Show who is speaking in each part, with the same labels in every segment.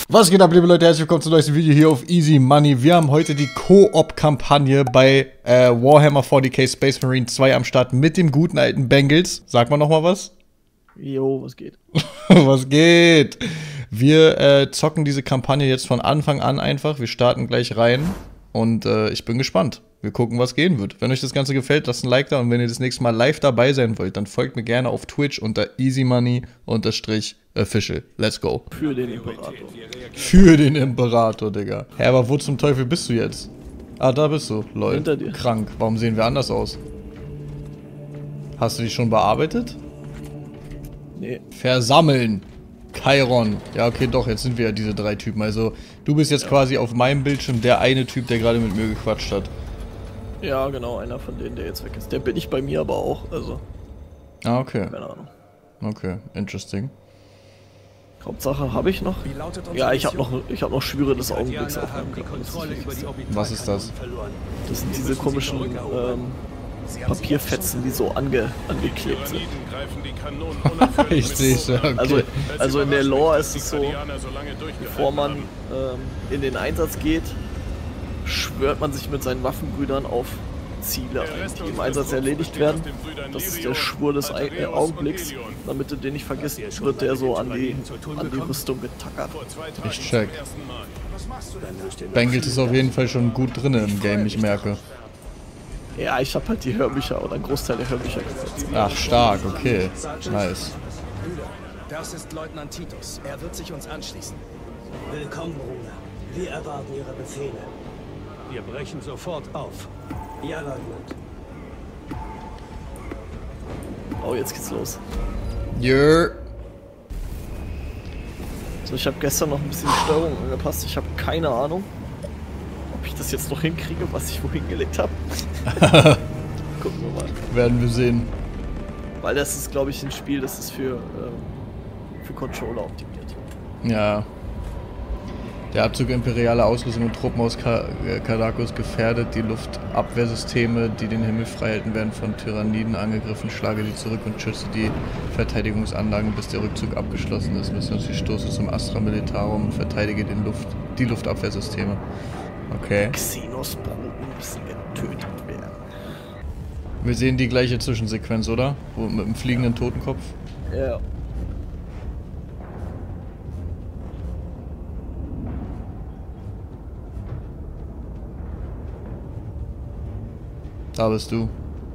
Speaker 1: Was geht ab, liebe Leute? Herzlich willkommen zum neuesten Video hier auf Easy Money. Wir haben heute die Koop-Kampagne bei Warhammer 40k Space Marine 2 am Start mit dem guten alten Bengals. Sag mal nochmal was.
Speaker 2: Jo, was geht?
Speaker 1: Was geht? Wir zocken diese Kampagne jetzt von Anfang an einfach. Wir starten gleich rein und ich bin gespannt. Wir gucken, was gehen wird. Wenn euch das Ganze gefällt, lasst ein Like da und wenn ihr das nächste Mal live dabei sein wollt, dann folgt mir gerne auf Twitch unter easymoney_official. Let's go.
Speaker 2: Für den Imperator.
Speaker 1: Für den Imperator, Digga. Hä, aber wo zum Teufel bist du jetzt? Ah, da bist du. Lol.
Speaker 2: Hinter dir.
Speaker 1: Krank. Warum sehen wir anders aus? Hast du die schon bearbeitet?
Speaker 2: Nee.
Speaker 1: Versammeln. Chiron. Ja, okay, doch, jetzt sind wir ja diese drei Typen. Also, du bist jetzt quasi auf meinem Bildschirm der eine Typ, der gerade mit mir gequatscht hat.
Speaker 2: Ja, genau, einer von denen, der jetzt weg ist. Der bin ich bei mir aber auch, also.
Speaker 1: Ah, okay.
Speaker 2: Keine Ahnung.
Speaker 1: Okay, interesting.
Speaker 2: Hauptsache habe ich noch. Ja, ich habe noch Schwüre des Augenblicks auf meinem Kopf.
Speaker 1: Was ist das?
Speaker 2: Das sind diese komischen Papierfetzen, die so angeklebt sind.
Speaker 1: Ich sehe es, ja, okay.
Speaker 2: Also in der Lore ist es so, bevor man in den Einsatz geht, schwört man sich mit seinen Waffenbrüdern auf Ziele ein, die im Einsatz erledigt werden. Das ist der Schwur des Augenblicks. Damit du den nicht vergisst, wird der so an die Rüstung getackert.
Speaker 1: Ich check. Bengals ist auf jeden Fall schon gut drin im Game, ich merke.
Speaker 2: Ja, ich habe halt die Hörbücher oder einen Großteil der Hörbücher gesetzt.
Speaker 1: Ach, stark, okay. Nice.
Speaker 3: Das ist Leutnant Titus. Er wird sich uns anschließen. Willkommen, Bruder. Wir erwarten Ihre Befehle. Wir brechen sofort auf. Ja, Leutnant.
Speaker 2: Oh, jetzt geht's los.
Speaker 1: Jör.
Speaker 2: So, ich habe gestern noch ein bisschen die Steuerung angepasst. Ich habe keine Ahnung, ob ich das jetzt noch hinkriege, was ich wohin gelegt habe. Gucken wir mal.
Speaker 1: Werden wir sehen.
Speaker 2: Weil das ist, glaube ich, ein Spiel, das ist für Controller optimiert.
Speaker 1: Ja. Der Abzug imperialer Ausrüstung und Truppen aus Kardakos gefährdet die Luftabwehrsysteme, die den Himmel frei halten, werden von Tyranniden angegriffen. Schlage die zurück und schütze die Verteidigungsanlagen, bis der Rückzug abgeschlossen ist. Missionsziel stoße zum Astra Militarum und verteidige die Luftabwehrsysteme. Okay.
Speaker 2: Xenos-Proben müssen getötet werden.
Speaker 1: Wir sehen die gleiche Zwischensequenz, oder? Mit dem fliegenden Totenkopf.
Speaker 2: Ja.
Speaker 1: Da bist du.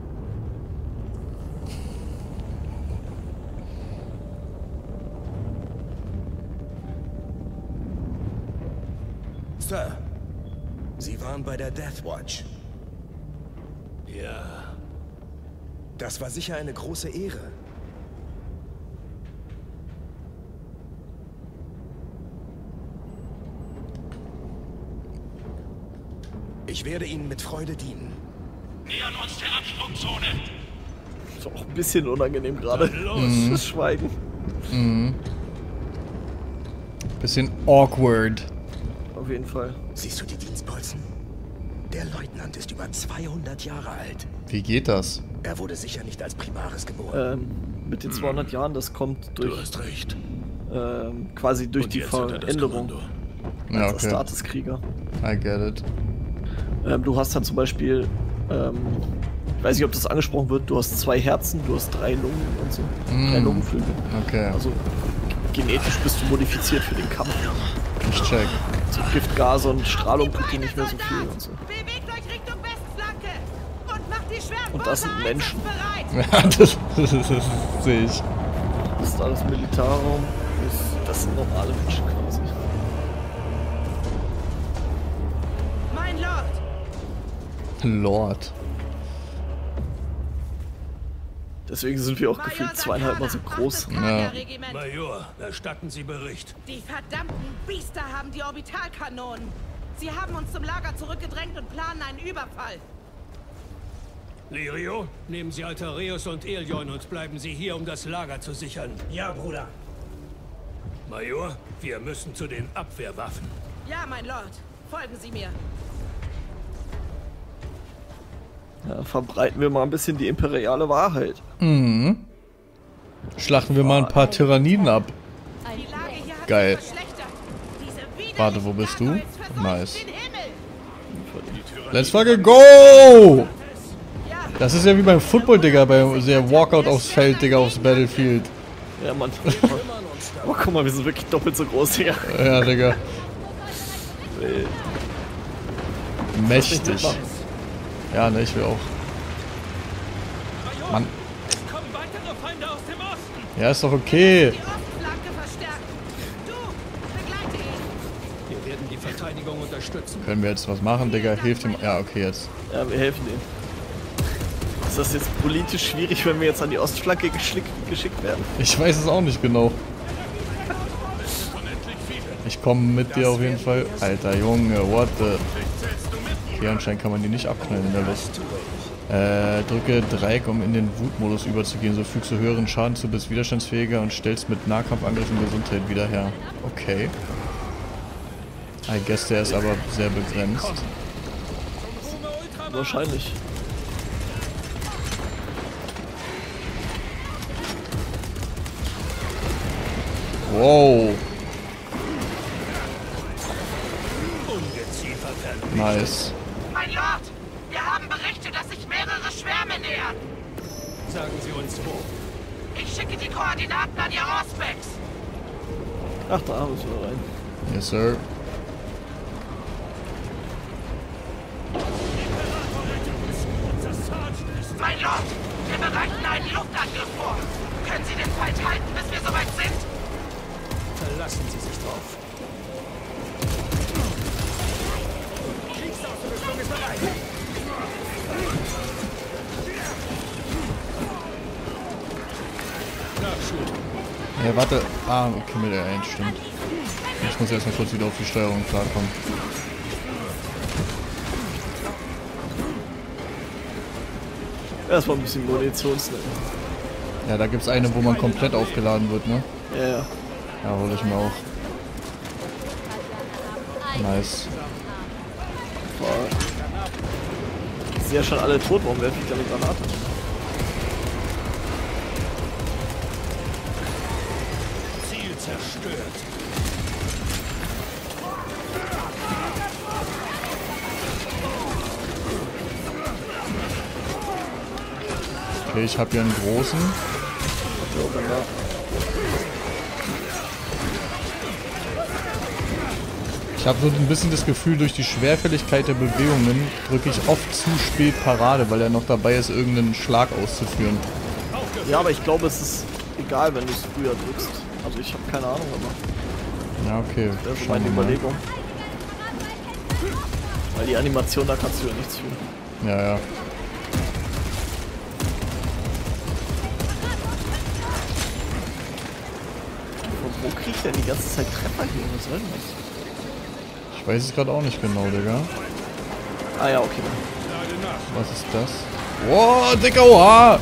Speaker 3: Sir, Sie waren bei der Death Watch.
Speaker 4: Ja.
Speaker 3: Das war sicher eine große Ehre. Ich werde Ihnen mit Freude dienen.
Speaker 4: Nähern uns der Absprungzone.
Speaker 2: Ist auch ein bisschen unangenehm gerade. Das Schweigen.
Speaker 1: Bisschen awkward.
Speaker 2: Auf jeden Fall.
Speaker 3: Siehst du die Dienstbolzen? Der Leutnant ist über 200 Jahre alt.
Speaker 1: Wie geht das?
Speaker 3: Er wurde sicher nicht als Primaris geboren.
Speaker 2: Mit den 200 Jahren, das kommt durch.
Speaker 4: Du hast recht.
Speaker 2: Quasi durch
Speaker 4: Und
Speaker 2: die
Speaker 4: jetzt hat er das
Speaker 2: Veränderung.
Speaker 4: Kommando.
Speaker 1: Ja,
Speaker 2: Als
Speaker 1: okay.
Speaker 2: Astartes-Krieger.
Speaker 1: I get it.
Speaker 2: Du hast dann zum Beispiel, ich weiß nicht, ob das angesprochen wird, du hast 2 Herzen, du hast 3 Lungen und so. 3 Lungenflügel.
Speaker 1: Okay.
Speaker 2: Also genetisch bist du modifiziert für den Kampf.
Speaker 1: Ich check.
Speaker 2: So Gift, Gas und Strahlung tut dir nicht mehr so viel und so.
Speaker 5: Bewegt euch Richtung Westflanke und macht die Schwertwaffe
Speaker 2: Und das sind Menschen.
Speaker 5: einsatzbereit.
Speaker 1: Ja, das sehe ich.
Speaker 2: Das ist alles Militärraum. Das sind normale Menschen quasi.
Speaker 5: Mein Lord,
Speaker 1: Lord.
Speaker 2: Deswegen sind wir auch gefühlt 2,5 Mal so groß.
Speaker 1: Ja.
Speaker 4: Major, erstatten Sie Bericht.
Speaker 5: Die verdammten Biester haben die Orbitalkanonen. Sie haben uns zum Lager zurückgedrängt und planen einen Überfall.
Speaker 4: Lirio, nehmen Sie Altareus und Elion und bleiben Sie hier, um das Lager zu sichern.
Speaker 3: Ja, Bruder.
Speaker 4: Major, wir müssen zu den Abwehrwaffen.
Speaker 5: Ja, mein Lord, folgen Sie mir.
Speaker 2: Ja, verbreiten wir mal ein bisschen die imperiale Wahrheit.
Speaker 1: Mhm. Schlachten wir mal ein paar Tyranniden ab.
Speaker 5: Die Lage hier hat
Speaker 1: Geil.
Speaker 5: sich verschlechtert. Diese
Speaker 1: Warte, wo bist du? Nice. Let's fucking go! Das ist ja wie beim Football, Digga, bei der Walkout aufs Feld, Digga, aufs Battlefield.
Speaker 2: Ja, Mann. Oh, guck mal, wir sind wirklich doppelt so groß, Digga.
Speaker 1: Ja, Digga. Mächtig. Ja, ne, ich will auch. Mann. Ja, ist doch okay.
Speaker 4: Wir werden die Verteidigung unterstützen.
Speaker 1: Können wir jetzt was machen, Digga? Hilft ihm. Ja, okay, jetzt.
Speaker 2: Ja, wir helfen ihm. Ist das jetzt politisch schwierig, wenn wir jetzt an die Ostflanke geschickt werden?
Speaker 1: Ich weiß es auch nicht genau. Ich komme mit dir auf jeden Fall. Alter Junge, what the... Okay, anscheinend kann man die nicht abknallen in der Luft. Drücke Dreieck, um in den Wutmodus überzugehen. So fügst du höheren Schaden zu, bist widerstandsfähiger und stellst mit Nahkampfangriffen Gesundheit wieder her. Okay. I guess der ist aber sehr begrenzt.
Speaker 2: Wahrscheinlich.
Speaker 1: Wow. Nice.
Speaker 5: Mein Lord, wir haben Berichte, dass sich mehrere Schwärme nähern.
Speaker 4: Sagen Sie uns wo.
Speaker 5: Ich schicke die Koordinaten an Ihr Auspex.
Speaker 2: Ach, da müssen wir rein.
Speaker 1: Yes, sir.
Speaker 5: Mein Lord, wir bereiten einen Luftangriff vor. Können Sie den Feind halten, bis wir soweit sind?
Speaker 4: Verlassen Sie sich drauf.
Speaker 1: Ja, warte. Ah, okay, mit der 1, stimmt. Ich muss erstmal kurz wieder auf die Steuerung klarkommen.
Speaker 2: Erstmal ein bisschen Munitionsnetz.
Speaker 1: Ja, da gibt's eine, wo man komplett aufgeladen wird, ne?
Speaker 2: Ja, ja.
Speaker 1: Ja, hole ich mir auch. Nice.
Speaker 2: Boah. Ich sehe ja schon alle tot, warum werfe ich da eine Granate?
Speaker 4: Ziel zerstört.
Speaker 1: Okay, ich habe hier einen großen. Ich habe so ein bisschen das Gefühl, durch die Schwerfälligkeit der Bewegungen drücke ich oft zu spät Parade, weil er noch dabei ist, irgendeinen Schlag auszuführen.
Speaker 2: Ja, aber ich glaube, es ist egal, wenn du es früher drückst. Also ich habe keine Ahnung, aber
Speaker 1: Ja, okay.
Speaker 2: das ist
Speaker 1: Schauen
Speaker 2: meine
Speaker 1: wir mal.
Speaker 2: Überlegung. Weil die Animation, da kannst du ja nichts für.
Speaker 1: Ja, ja.
Speaker 2: Wo krieg ich denn die ganze Zeit Treffer hier? Was soll denn das?
Speaker 1: Ich weiß es gerade auch nicht genau, Digga.
Speaker 2: Ah ja, okay.
Speaker 1: Was ist das? Wow, Digga, oha!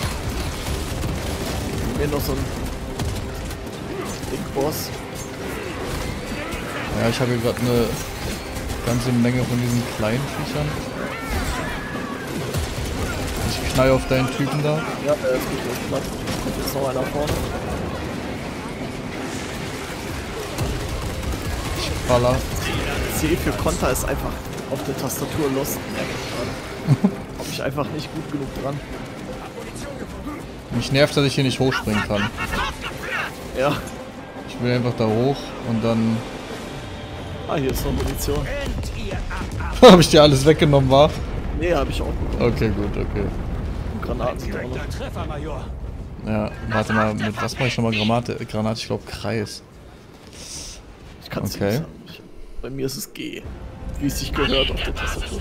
Speaker 2: Hier noch so ein Big Boss.
Speaker 1: Ja, ich habe hier gerade eine ganze Menge von diesen kleinen Viechern. Ich knall auf deinen Typen da.
Speaker 2: Ja, der ist gut platt. Kommt jetzt noch einer vorne.
Speaker 1: Ich baller.
Speaker 2: C für Konter ist einfach auf der Tastatur lost. Hab ich einfach nicht gut genug dran.
Speaker 1: Mich nervt, dass ich hier nicht hochspringen kann.
Speaker 2: Ja.
Speaker 1: Ich will einfach da hoch und dann...
Speaker 2: Ah, hier ist noch Munition.
Speaker 1: Habe ich dir alles weggenommen, war?
Speaker 2: Nee, hab ich auch bekommen.
Speaker 1: Okay, gut, okay.
Speaker 2: Granaten sind auch noch.
Speaker 4: Direkter Treffer, Major.
Speaker 1: Ja, warte mal, mit was mache ich nochmal Granate, ich glaube Kreis.
Speaker 2: Ich kann's
Speaker 1: Okay.
Speaker 2: nicht sagen. Bei mir ist es G. Wie es sich gehört auf der Tastatur.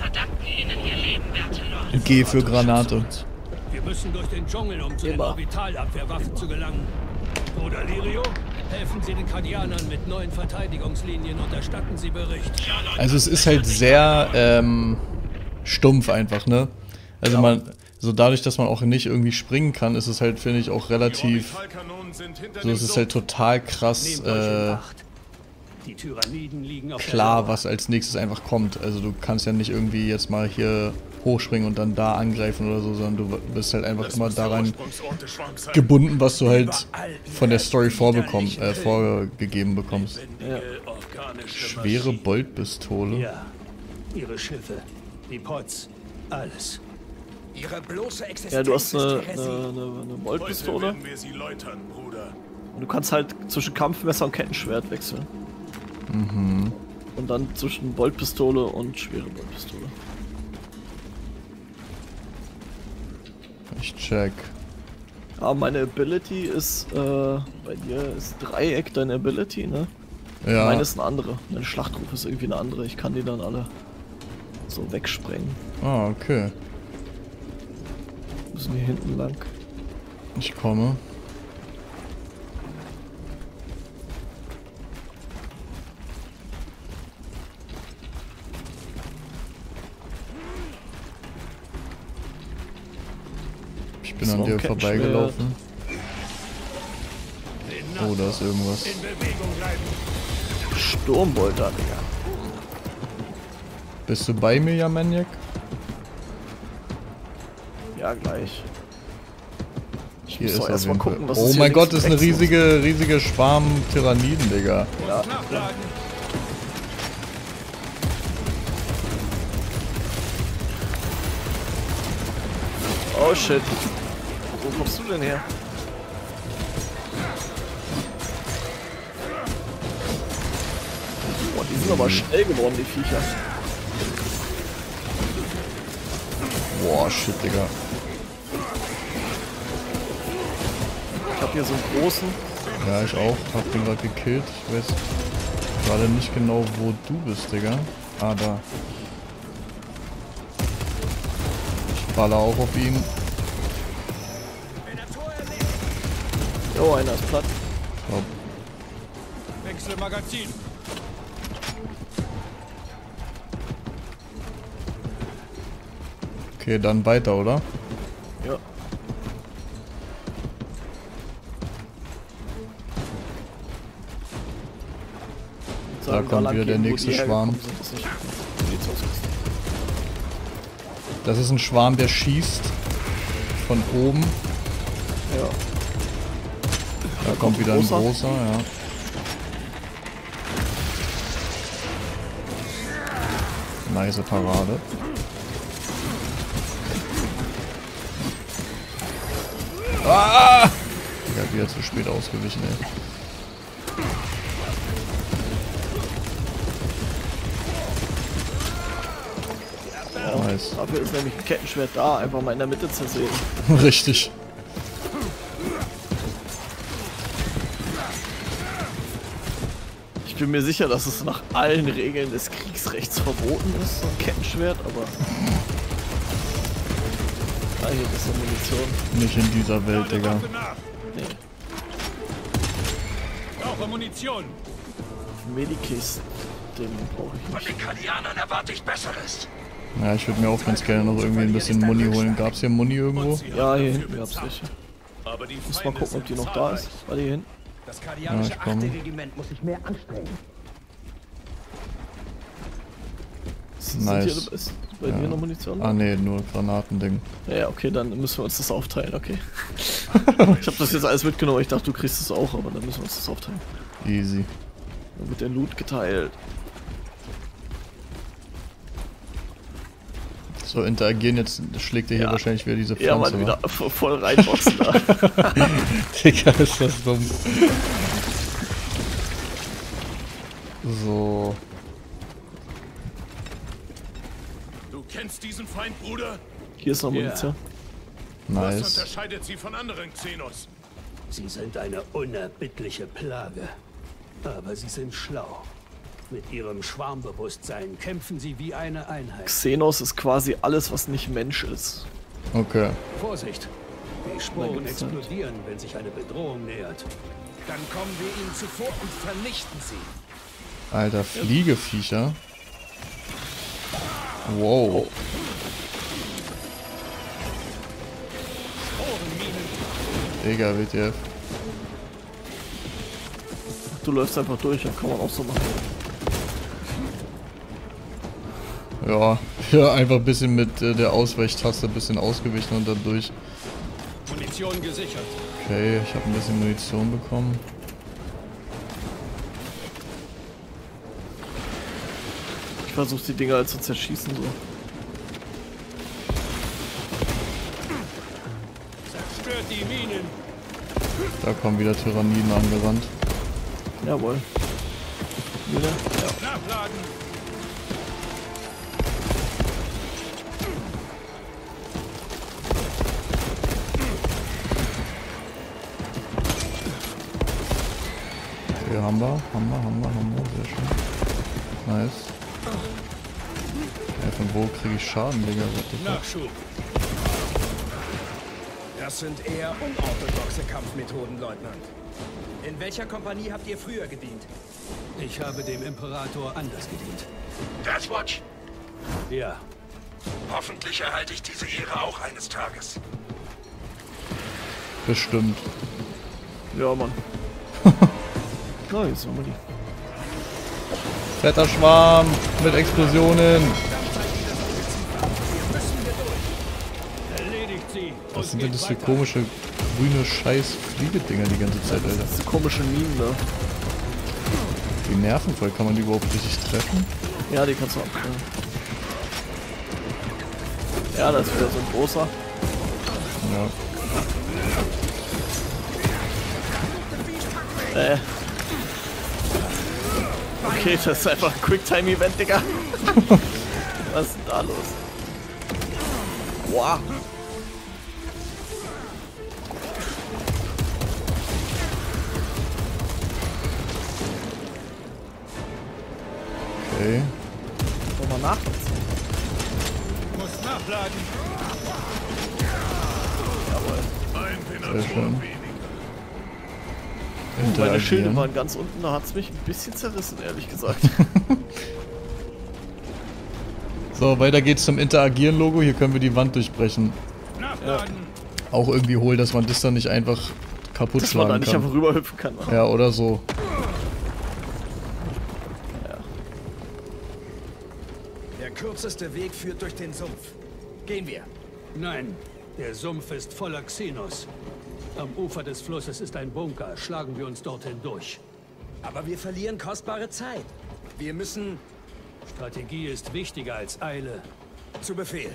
Speaker 1: G für Granate.
Speaker 4: Wir müssen durch den Dschungel, um zu den
Speaker 2: Immer.
Speaker 4: Orbitalabwehrwaffen zu gelangen. Bruder Lirio, helfen Sie den Kardianern mit neuen Verteidigungslinien und erstatten Sie Bericht.
Speaker 1: Also es ist halt sehr stumpf einfach, ne? Also man, so dadurch, dass man auch nicht irgendwie springen kann, ist es halt, finde ich, auch relativ, so es ist halt total krass
Speaker 4: Nehmt euch in Acht. Die Tyranniden liegen auf
Speaker 1: klar, was als nächstes einfach kommt. Also du kannst ja nicht irgendwie jetzt mal hier hochspringen und dann da angreifen oder so, sondern du bist halt einfach immer daran gebunden, was du halt von der Story vorgegeben bekommst.
Speaker 2: Ja.
Speaker 1: Schwere Boltpistole.
Speaker 3: Ja, ihre Schiffe, die Pots, alles.
Speaker 6: Ihre bloße Existenz
Speaker 2: Ja, du hast
Speaker 6: ist
Speaker 2: eine
Speaker 6: Heresie.
Speaker 2: Boltpistole.
Speaker 7: werden wir sie läutern, Bruder.
Speaker 2: Und du kannst halt zwischen Kampfmesser und Kettenschwert wechseln.
Speaker 1: Mhm.
Speaker 2: Und dann zwischen Boltpistole und schwere Boltpistole.
Speaker 1: Ich check.
Speaker 2: Ah, meine Ability ist, bei dir ist Dreieck deine Ability, ne?
Speaker 1: Ja.
Speaker 2: Meine ist eine andere. Meine Schlachtruf ist irgendwie eine andere. Ich kann die dann alle so wegsprengen.
Speaker 1: Ah, okay.
Speaker 2: Müssen wir hinten lang.
Speaker 1: Ich komme. Ich bin
Speaker 2: So,
Speaker 1: an dir
Speaker 2: Kettenschwert.
Speaker 1: vorbeigelaufen. Oh, da ist irgendwas.
Speaker 4: In Bewegung bleiben.
Speaker 2: Sturmbolter, Digga.
Speaker 1: Bist du bei mir, ja, Maniac?
Speaker 2: Ja, gleich. Ich
Speaker 1: Hier
Speaker 2: muss
Speaker 1: ist
Speaker 2: doch
Speaker 1: auf
Speaker 2: erstmal
Speaker 1: jeden Fall.
Speaker 2: gucken, was
Speaker 1: Oh
Speaker 2: ist
Speaker 1: mein
Speaker 2: hier
Speaker 1: Gott,
Speaker 2: links
Speaker 1: das ist eine
Speaker 2: und rechts
Speaker 1: riesige Schwarm Tyranniden, Digga.
Speaker 2: Ja.
Speaker 4: Nachladen.
Speaker 2: Oh shit. Wo kommst du denn her? Boah, die sind aber schnell geworden, die Viecher.
Speaker 1: Boah, shit, Digga.
Speaker 2: Ich hab hier so einen großen.
Speaker 1: Ja, ich auch. Hab den gerade gekillt. Ich weiß gerade nicht genau, wo du bist, Digga. Ah, da. Ich baller auch auf ihn.
Speaker 2: Oh, einer ist platt.
Speaker 1: Glaub,
Speaker 4: Wechsel Magazin.
Speaker 1: okay, dann weiter, oder?
Speaker 2: Ja.
Speaker 1: Da kommt wieder der nächste Schwarm. Das ist ein Schwarm, der schießt. Von oben.
Speaker 2: Ja.
Speaker 1: Da kommt wieder ein großer, ja. Nice Parade. Ah! Ja, wieder zu spät ausgewichen, ey. Nice.
Speaker 2: Dafür ist nämlich ein Kettenschwert da, einfach mal in der Mitte zersägen.
Speaker 1: Richtig.
Speaker 2: Ich bin mir sicher, dass es nach allen Regeln des Kriegsrechts verboten ist, so ein Kettenschwert, aber... Ah, hier ist so Munition.
Speaker 1: Nicht in dieser Welt, Digga.
Speaker 4: Waffe nach.
Speaker 2: Nee.
Speaker 4: Brauche Munition.
Speaker 2: Medikist, den brauche ich
Speaker 6: Von
Speaker 2: nicht.
Speaker 6: den Kardianern erwarte ich Besseres.
Speaker 1: Ja, ich würde mir auch ganz gerne noch irgendwie ein bisschen Muni holen. Gab's hier Muni irgendwo?
Speaker 2: Ja, hier hinten gab's welche.
Speaker 7: Aber die
Speaker 2: Muss mal gucken, ob die noch da ist. War die hier hinten?
Speaker 6: Das
Speaker 1: Ja,
Speaker 6: kardianische
Speaker 1: ich komme.
Speaker 6: 8. Regiment muss sich mehr anstrengen.
Speaker 1: Nice.
Speaker 2: Ist bei dir noch Munition?
Speaker 1: Ah ne, nur Granatending.
Speaker 2: Ja, okay, dann müssen wir uns das aufteilen, okay. Ich habe das jetzt alles mitgenommen, ich dachte, du kriegst es auch, aber dann müssen wir uns das aufteilen.
Speaker 1: Easy.
Speaker 2: Dann wird der Loot geteilt.
Speaker 1: So, interagieren, jetzt schlägt er hier
Speaker 2: Ja.
Speaker 1: wahrscheinlich wieder diese
Speaker 2: Ja,
Speaker 1: Pflanze.
Speaker 2: mal wieder voll reinboxen da.
Speaker 1: Digga, ist das dumm. So.
Speaker 7: Du kennst diesen Feind, Bruder?
Speaker 2: Hier ist noch Munition.
Speaker 7: Was
Speaker 1: Nice.
Speaker 7: unterscheidet sie von anderen Xenos?
Speaker 3: Sie sind eine unerbittliche Plage. Aber sie sind schlau. Mit ihrem Schwarmbewusstsein kämpfen sie wie eine Einheit.
Speaker 2: Xenos ist quasi alles, was nicht Mensch ist.
Speaker 1: Okay.
Speaker 3: Vorsicht! Die Sporen
Speaker 2: gibt's halt.
Speaker 3: explodieren, wenn sich eine Bedrohung nähert.
Speaker 6: Dann kommen wir ihnen zuvor und vernichten sie.
Speaker 1: Alter, Fliegeviecher. Wow. Digga, WTF.
Speaker 2: Du läufst einfach durch, dann kann man auch so machen.
Speaker 1: Ja, ja, einfach ein bisschen mit der Ausweichtaste ein bisschen ausgewichen und dann durch.
Speaker 4: Munition gesichert.
Speaker 1: Okay, ich habe ein bisschen Munition bekommen.
Speaker 2: versuche die Dinger halt zu zerschießen so.
Speaker 4: Zerstört die Minen.
Speaker 1: Da kommen wieder Tyranniden angerannt.
Speaker 2: Jawohl. Wieder? Ja.
Speaker 4: Nachladen.
Speaker 1: Okay, haben wir, sehr schön. Nice. Ja, von wo kriege ich Schaden, Digga?
Speaker 4: Nachschub.
Speaker 6: Das sind eher unorthodoxe Kampfmethoden, Leutnant. In welcher Kompanie habt ihr früher gedient?
Speaker 4: Ich habe dem Imperator anders gedient.
Speaker 8: Deathwatch?
Speaker 4: Ja.
Speaker 8: Hoffentlich erhalte ich diese Ehre auch eines Tages.
Speaker 1: Bestimmt.
Speaker 2: Ja, Mann. Na, jetzt haben wir die.
Speaker 1: Fetter Schwarm mit Explosionen.
Speaker 4: Erledigt sie.
Speaker 1: Was sind denn das für komische grüne Scheiß-Fliegedinger die ganze Zeit, Alter?
Speaker 2: Das sind komische Minen da.
Speaker 1: Die nerven voll. Kann man die überhaupt richtig treffen?
Speaker 2: Ja, die kannst du abklären. Ja, da ist wieder so ein großer.
Speaker 1: Ja.
Speaker 2: Okay, das ist einfach ein Quicktime-Event, Digga. Was ist denn da los? Wow.
Speaker 1: Okay.
Speaker 2: Wollen wir nachlassen?
Speaker 4: Muss nachladen.
Speaker 2: Jawohl.
Speaker 7: Ein
Speaker 1: Sehr
Speaker 7: Penator
Speaker 1: schön.
Speaker 7: weniger.
Speaker 2: Meine Schilde
Speaker 1: Interagieren.
Speaker 2: waren ganz unten, da hat es mich ein bisschen zerrissen, ehrlich gesagt.
Speaker 1: So, weiter geht's zum Interagieren-Logo. Hier können wir die Wand durchbrechen.
Speaker 4: Nachladen.
Speaker 1: Auch irgendwie hohl, dass man das dann nicht einfach kaputt
Speaker 2: Dass man da
Speaker 1: schlagen
Speaker 2: nicht
Speaker 1: kann.
Speaker 2: einfach rüberhüpfen kann.
Speaker 1: Ja, oder so.
Speaker 6: Der kürzeste Weg führt durch den Sumpf. Gehen wir.
Speaker 4: Nein, der Sumpf ist voller Xenos. Am Ufer des Flusses ist ein Bunker. Schlagen wir uns dorthin durch.
Speaker 6: Aber wir verlieren kostbare Zeit. Wir müssen...
Speaker 4: Strategie ist wichtiger als Eile.
Speaker 6: Zu Befehl.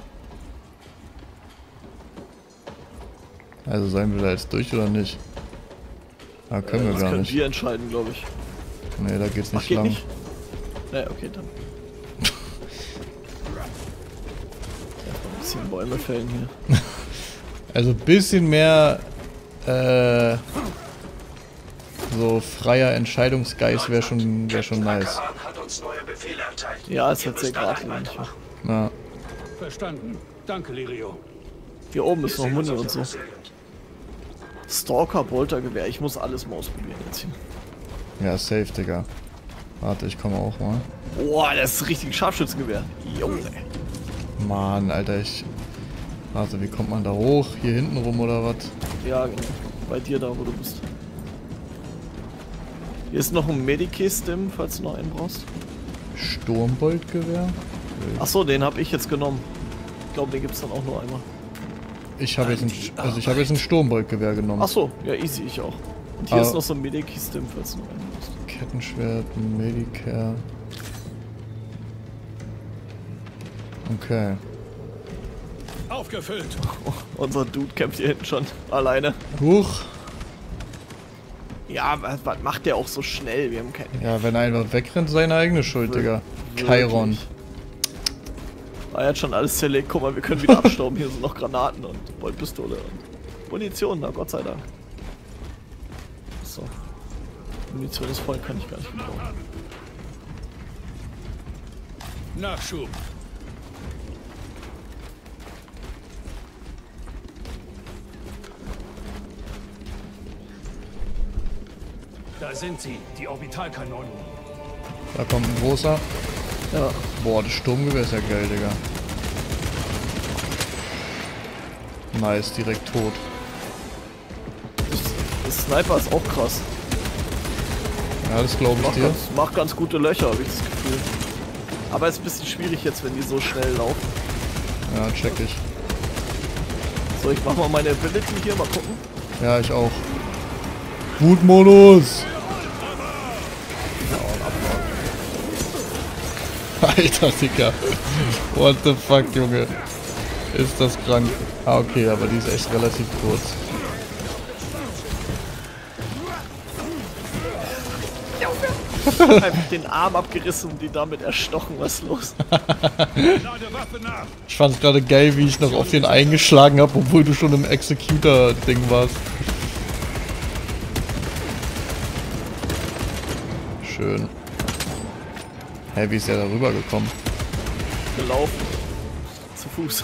Speaker 1: Also seien wir da jetzt durch oder nicht? Ah, können wir
Speaker 2: Das
Speaker 1: gar
Speaker 2: können
Speaker 1: nicht.
Speaker 2: wir entscheiden, glaube ich.
Speaker 1: Nee, da geht's
Speaker 2: Ach,
Speaker 1: nicht
Speaker 2: geht
Speaker 1: lang.
Speaker 2: nicht? Naja, okay, dann. Erstmal ein bisschen Bäume fällen hier.
Speaker 1: Also ein bisschen mehr so freier Entscheidungsgeist wäre schon nice.
Speaker 8: Khan hat uns neue Befehle erteilt.
Speaker 2: Ja, es
Speaker 8: Wir
Speaker 2: hat sehr
Speaker 8: müssen daran
Speaker 2: geradlinig.
Speaker 8: weitermachen.
Speaker 1: Ja.
Speaker 4: Verstanden. Danke, Lirio.
Speaker 2: Hier oben ist noch
Speaker 8: Wir
Speaker 2: Muni
Speaker 8: sehen uns
Speaker 2: und so.
Speaker 8: auf der Mission.
Speaker 2: Stalker, Boltergewehr. Ich muss alles mal ausprobieren jetzt hier.
Speaker 1: Ja, safe, Digga. Warte, ich komme auch mal.
Speaker 2: Boah, das ist richtig ein Scharfschützengewehr. Junge.
Speaker 1: Mann, Alter, ich... Warte, wie kommt man da hoch? Hier hinten rum oder was?
Speaker 2: Ja, genau. Bei dir da, wo du bist. Hier ist noch ein Medikit-Stim, falls du noch einen brauchst.
Speaker 1: Sturmboltgewehr?
Speaker 2: Achso, den habe ich jetzt genommen. Ich glaube, den gibt es dann auch nur einmal.
Speaker 1: Ich habe jetzt ein Sturmboltgewehr genommen.
Speaker 2: Achso, ja, easy, ich auch. Und hier
Speaker 1: Ah.
Speaker 2: ist noch so ein Medikit-Stim, falls du noch einen brauchst.
Speaker 1: Kettenschwert, Medicare. Okay.
Speaker 4: Aufgefüllt.
Speaker 2: Unser Dude kämpft hier hinten schon alleine.
Speaker 1: Huch.
Speaker 2: Ja, was macht der auch so schnell? Wir haben keine.
Speaker 1: Ja, wenn er einfach wegrennt, seine eigene Schuld, Digga. Chiron.
Speaker 2: Ah, er hat schon alles zerlegt. Guck mal, wir können wieder abstauben. Hier sind noch Granaten und Boltpistole und Munition, na Gott sei Dank. So. Munition ist voll, kann ich gar nicht gebrauchen.
Speaker 4: Nachschub. Da sind sie, die Orbitalkanonen.
Speaker 1: Da kommt ein großer.
Speaker 2: Ja.
Speaker 1: Boah, das Sturmgewehr ist ja geil, Digga. Nice, direkt tot.
Speaker 2: Das Sniper ist auch krass.
Speaker 1: Ja, das glaube ich dir.
Speaker 2: Macht ganz gute Löcher, habe ich das Gefühl. Aber es ist ein bisschen schwierig jetzt, wenn die so schnell laufen.
Speaker 1: Ja, check ich.
Speaker 2: So, ich mach mal meine Ability hier, mal gucken.
Speaker 1: Ja, ich auch. Wutmodus! Alter, Digga. What the fuck, Junge. Ist das krank. Ah, okay, aber die ist echt relativ kurz.
Speaker 2: Einfach den Arm abgerissen und die damit erstochen. Was ist los?
Speaker 1: Ich fand's gerade geil, wie ich noch auf den eingeschlagen habe, obwohl du schon im Executor-Ding warst. Schön. Hä, wie ist der da rübergekommen?
Speaker 2: Gelaufen. Zu Fuß.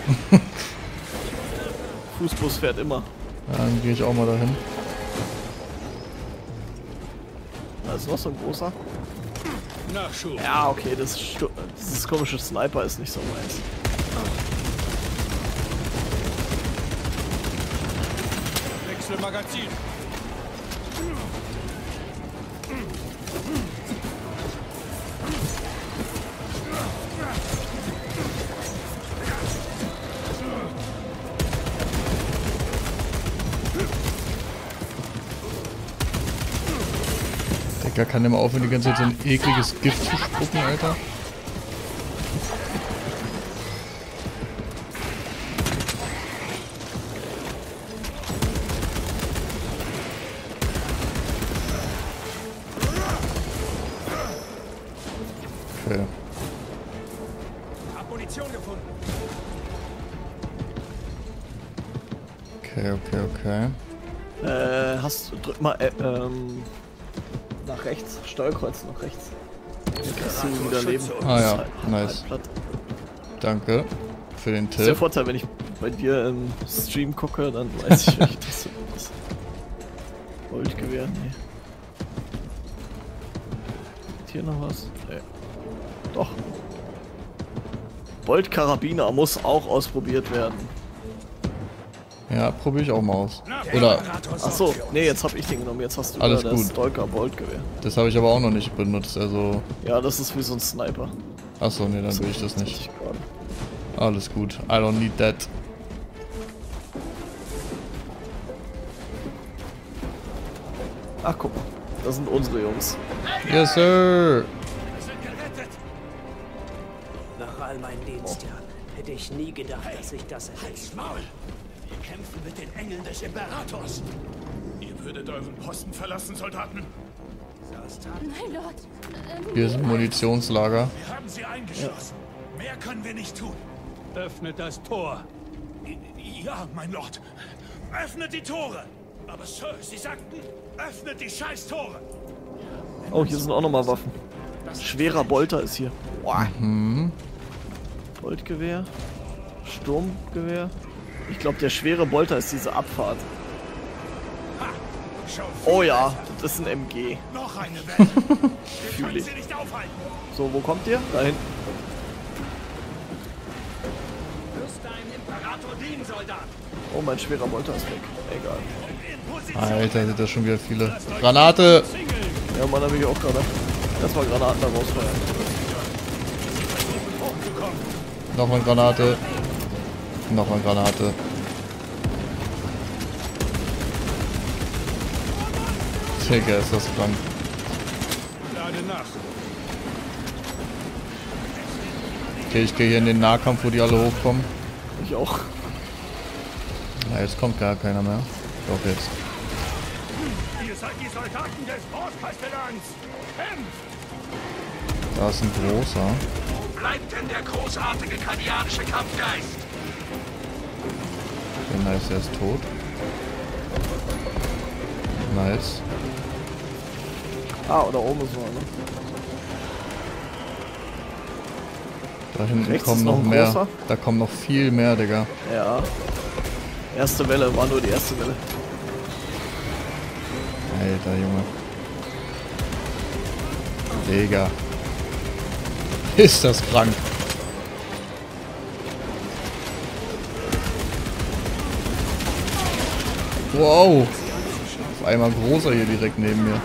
Speaker 2: Fußbus fährt immer.
Speaker 1: Ja, dann gehe ich auch mal dahin.
Speaker 2: Da ist noch so ein großer.
Speaker 4: Nachschub.
Speaker 2: Ja, okay, dieses komische Sniper ist nicht so meins.
Speaker 4: Wechsel Magazin.
Speaker 1: Digga, kann der mal aufhören, die ganze Zeit so ein ekliges Gift zu spucken, Alter? Okay.
Speaker 6: Hab Munition gefunden.
Speaker 1: Okay.
Speaker 2: Drück mal, nach rechts, Steuerkreuz nach rechts. Dann kriegst du wieder Leben.
Speaker 1: Ah ja, nice. Danke für den
Speaker 2: Das ist der
Speaker 1: Tipp.
Speaker 2: Vorteil, wenn ich bei dir im Stream gucke, dann weiß ich, welche Taste das ist. Goldgewehr, nee. Ist hier noch was? Nee. Doch. Bolt-Karabiner muss auch ausprobiert werden.
Speaker 1: Ja, probiere ich auch mal aus. Oder,
Speaker 2: Achso, nee, jetzt hab ich den genommen, jetzt hast du
Speaker 1: Alles
Speaker 2: wieder das
Speaker 1: gut.
Speaker 2: Dolker-Bolt-Gewehr.
Speaker 1: das habe ich aber auch noch nicht benutzt, also...
Speaker 2: Ja, das ist wie so ein Sniper.
Speaker 1: Achso, nee, dann will ich das nicht.
Speaker 2: Ich gerade.
Speaker 1: Alles gut. I don't need that.
Speaker 2: Ach, guck mal. Das sind unsere Jungs.
Speaker 1: Yes, sir!
Speaker 3: Nach all meinen Dienstjahren hätte ich nie gedacht, dass ich das erlebe.
Speaker 8: Maul! Wir kämpfen mit den Engeln des Imperators.
Speaker 7: Ihr würdet euren Posten verlassen, Soldaten.
Speaker 9: Mein Lord.
Speaker 1: Hier ist ein Munitionslager.
Speaker 8: Wir haben sie eingeschlossen. Mehr können wir nicht tun.
Speaker 4: Öffnet das Tor.
Speaker 8: Ja, mein Lord. Öffnet die Tore. Aber Sir, Sie sagten, öffnet die scheiß Tore.
Speaker 2: Oh, hier sind auch nochmal Waffen. Schwerer Bolter ist hier. Boah. Boltgewehr. Sturmgewehr. Ich glaube, der schwere Bolter ist diese Abfahrt. Oh ja, das ist ein MG.
Speaker 8: Noch eine Welle. Wir
Speaker 2: Fühl
Speaker 8: können
Speaker 2: ich.
Speaker 8: sie nicht aufhalten.
Speaker 2: So, wo kommt ihr? Da hinten.
Speaker 6: Wirst deinem Imperator dienen, Soldat.
Speaker 2: Oh, mein schwerer Bolter ist weg. Egal.
Speaker 8: In Position.
Speaker 1: Alter, sind das schon wieder viele. Granate!
Speaker 2: Ja, Mann, hab ich auch gerade. Erstmal Granaten da rausfeuern.
Speaker 1: Nochmal Granate. Nochmal Granate. Digga, ist das krank.
Speaker 4: Lade nach.
Speaker 1: Okay, ich gehe hier in den Nahkampf, wo die alle hochkommen.
Speaker 2: Ich auch.
Speaker 1: Na, jetzt kommt gar keiner mehr. Doch, jetzt.
Speaker 8: Ihr seid die Soldaten des Großkastellans. Kämpft!
Speaker 1: Da ist ein großer.
Speaker 8: Bleibt denn der großartige kardianische Kampfgeist?
Speaker 1: Okay, nice, der ist tot. Nice.
Speaker 2: Ah, oder oben ist noch einer.
Speaker 1: Da hinten
Speaker 2: Rechts
Speaker 1: kommen
Speaker 2: ist noch
Speaker 1: noch
Speaker 2: ein
Speaker 1: mehr.
Speaker 2: großer.
Speaker 1: Da kommen noch viel mehr, Digga.
Speaker 2: Ja. Erste Welle, war nur die erste Welle.
Speaker 1: Alter, Junge. Digga. Ist das krank. Wow. Auf einmal großer hier direkt neben mir.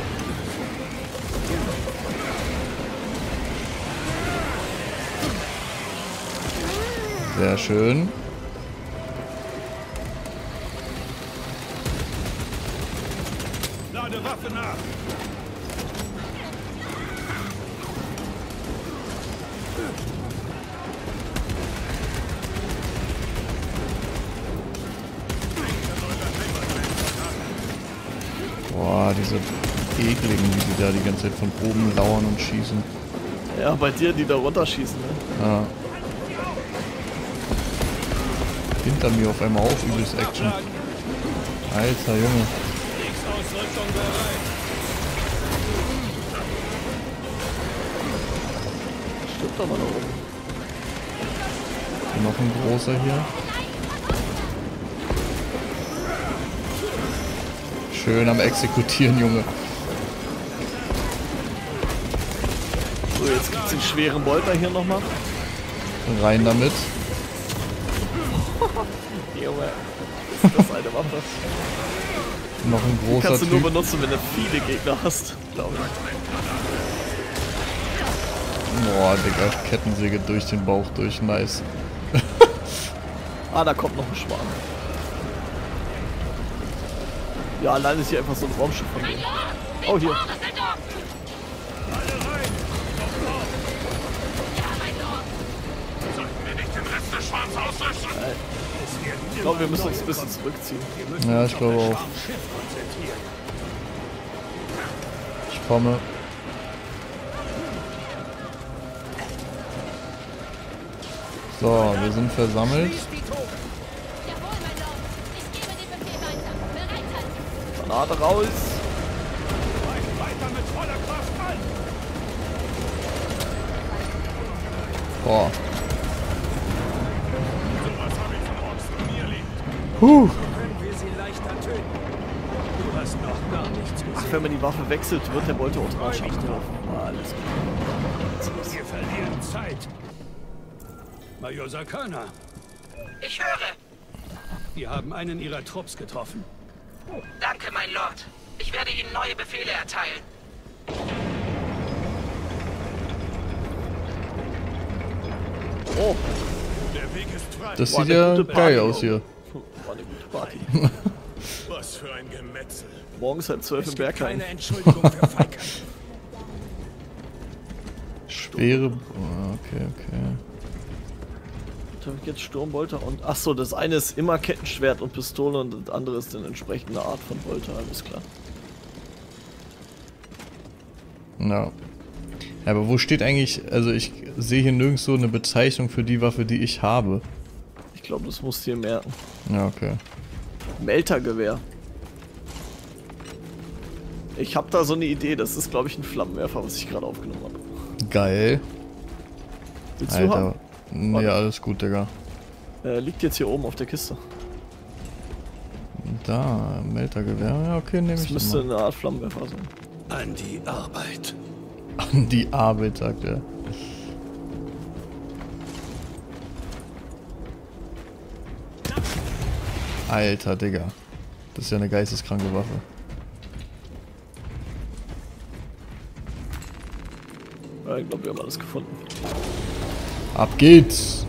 Speaker 1: Sehr schön.
Speaker 4: Lade Waffe nach.
Speaker 1: Boah, diese ekligen, wie die da die ganze Zeit von oben lauern und schießen.
Speaker 2: Ja, bei dir, die da runterschießen, ne?
Speaker 1: Ja. Hinter mir auf einmal auch übelst Action. Alter Junge.
Speaker 4: Kriegsausrüstung bereit.
Speaker 2: Stimmt doch mal da oben.
Speaker 1: Noch ein großer hier. Schön am Exekutieren, Junge.
Speaker 2: So, jetzt gibt's den schweren Bolter hier nochmal.
Speaker 1: Rein damit.
Speaker 2: Junge, ist das eine Waffe?
Speaker 1: Noch ein
Speaker 2: Die
Speaker 1: großer
Speaker 2: kannst du nur
Speaker 1: Typ.
Speaker 2: benutzen, wenn du viele Gegner hast, glaube ich.
Speaker 1: Boah, Digga, Kettensäge durch den Bauch durch, nice.
Speaker 2: Ah, da kommt noch ein Schwarm. Ja, allein ist hier einfach so ein Raumschiff von mir. Oh, hier. Ich glaube, wir müssen uns ein bisschen zurückziehen.
Speaker 1: Ja, ich glaube auch. Ich komme. So, wir sind versammelt.
Speaker 2: Granate raus.
Speaker 1: Boah. Huh.
Speaker 2: Ach, wenn man die Waffe wechselt, wird der Bolter automatisch abgelaufen. Ah, alles gut.
Speaker 4: Wir verlieren Zeit. Major Sakana,
Speaker 5: Ich höre.
Speaker 4: wir haben einen Ihrer Trupps getroffen.
Speaker 5: Danke, mein Lord. Ich werde Ihnen neue Befehle erteilen.
Speaker 2: Oh,
Speaker 7: Der Weg ist frei.
Speaker 1: Das
Speaker 2: Boah,
Speaker 1: sieht
Speaker 2: eine
Speaker 1: ja
Speaker 2: gute
Speaker 1: geil
Speaker 2: Party,
Speaker 1: aus hier.
Speaker 2: war eine gute Party.
Speaker 7: Was für ein Gemetzel.
Speaker 2: Morgens halb 12 im Bergheim.
Speaker 6: Keine Entschuldigung für Feigheit.
Speaker 1: Schwere. Okay, okay.
Speaker 2: Da hab ich jetzt Sturmbolter und... Achso, das eine ist immer Kettenschwert und Pistole und das andere ist eine entsprechende Art von Bolter, alles klar.
Speaker 1: Ja. Ja, aber wo steht eigentlich, also ich sehe hier nirgends so eine Bezeichnung für die Waffe, die ich habe.
Speaker 2: Ich glaube, das musst du hier merken.
Speaker 1: Ja, okay.
Speaker 2: Meltergewehr. Ich habe da so eine Idee, das ist glaube ich ein Flammenwerfer, was ich gerade aufgenommen habe.
Speaker 1: Geil.
Speaker 2: Willst du
Speaker 1: Alter.
Speaker 2: haben?
Speaker 1: Nee, alles gut, Digga.
Speaker 2: Liegt jetzt hier oben auf der Kiste.
Speaker 1: Da, Meltergewehr. Ja, okay, nehme
Speaker 2: Das
Speaker 1: ich
Speaker 2: müsste
Speaker 1: mal.
Speaker 2: eine Art Flammenwerfer sein.
Speaker 4: An die Arbeit.
Speaker 1: An die Arbeit, sagt er. Alter, Digga. Das ist ja eine geisteskranke Waffe.
Speaker 2: Ja, ich glaube, wir haben alles gefunden.
Speaker 1: Ab geht's!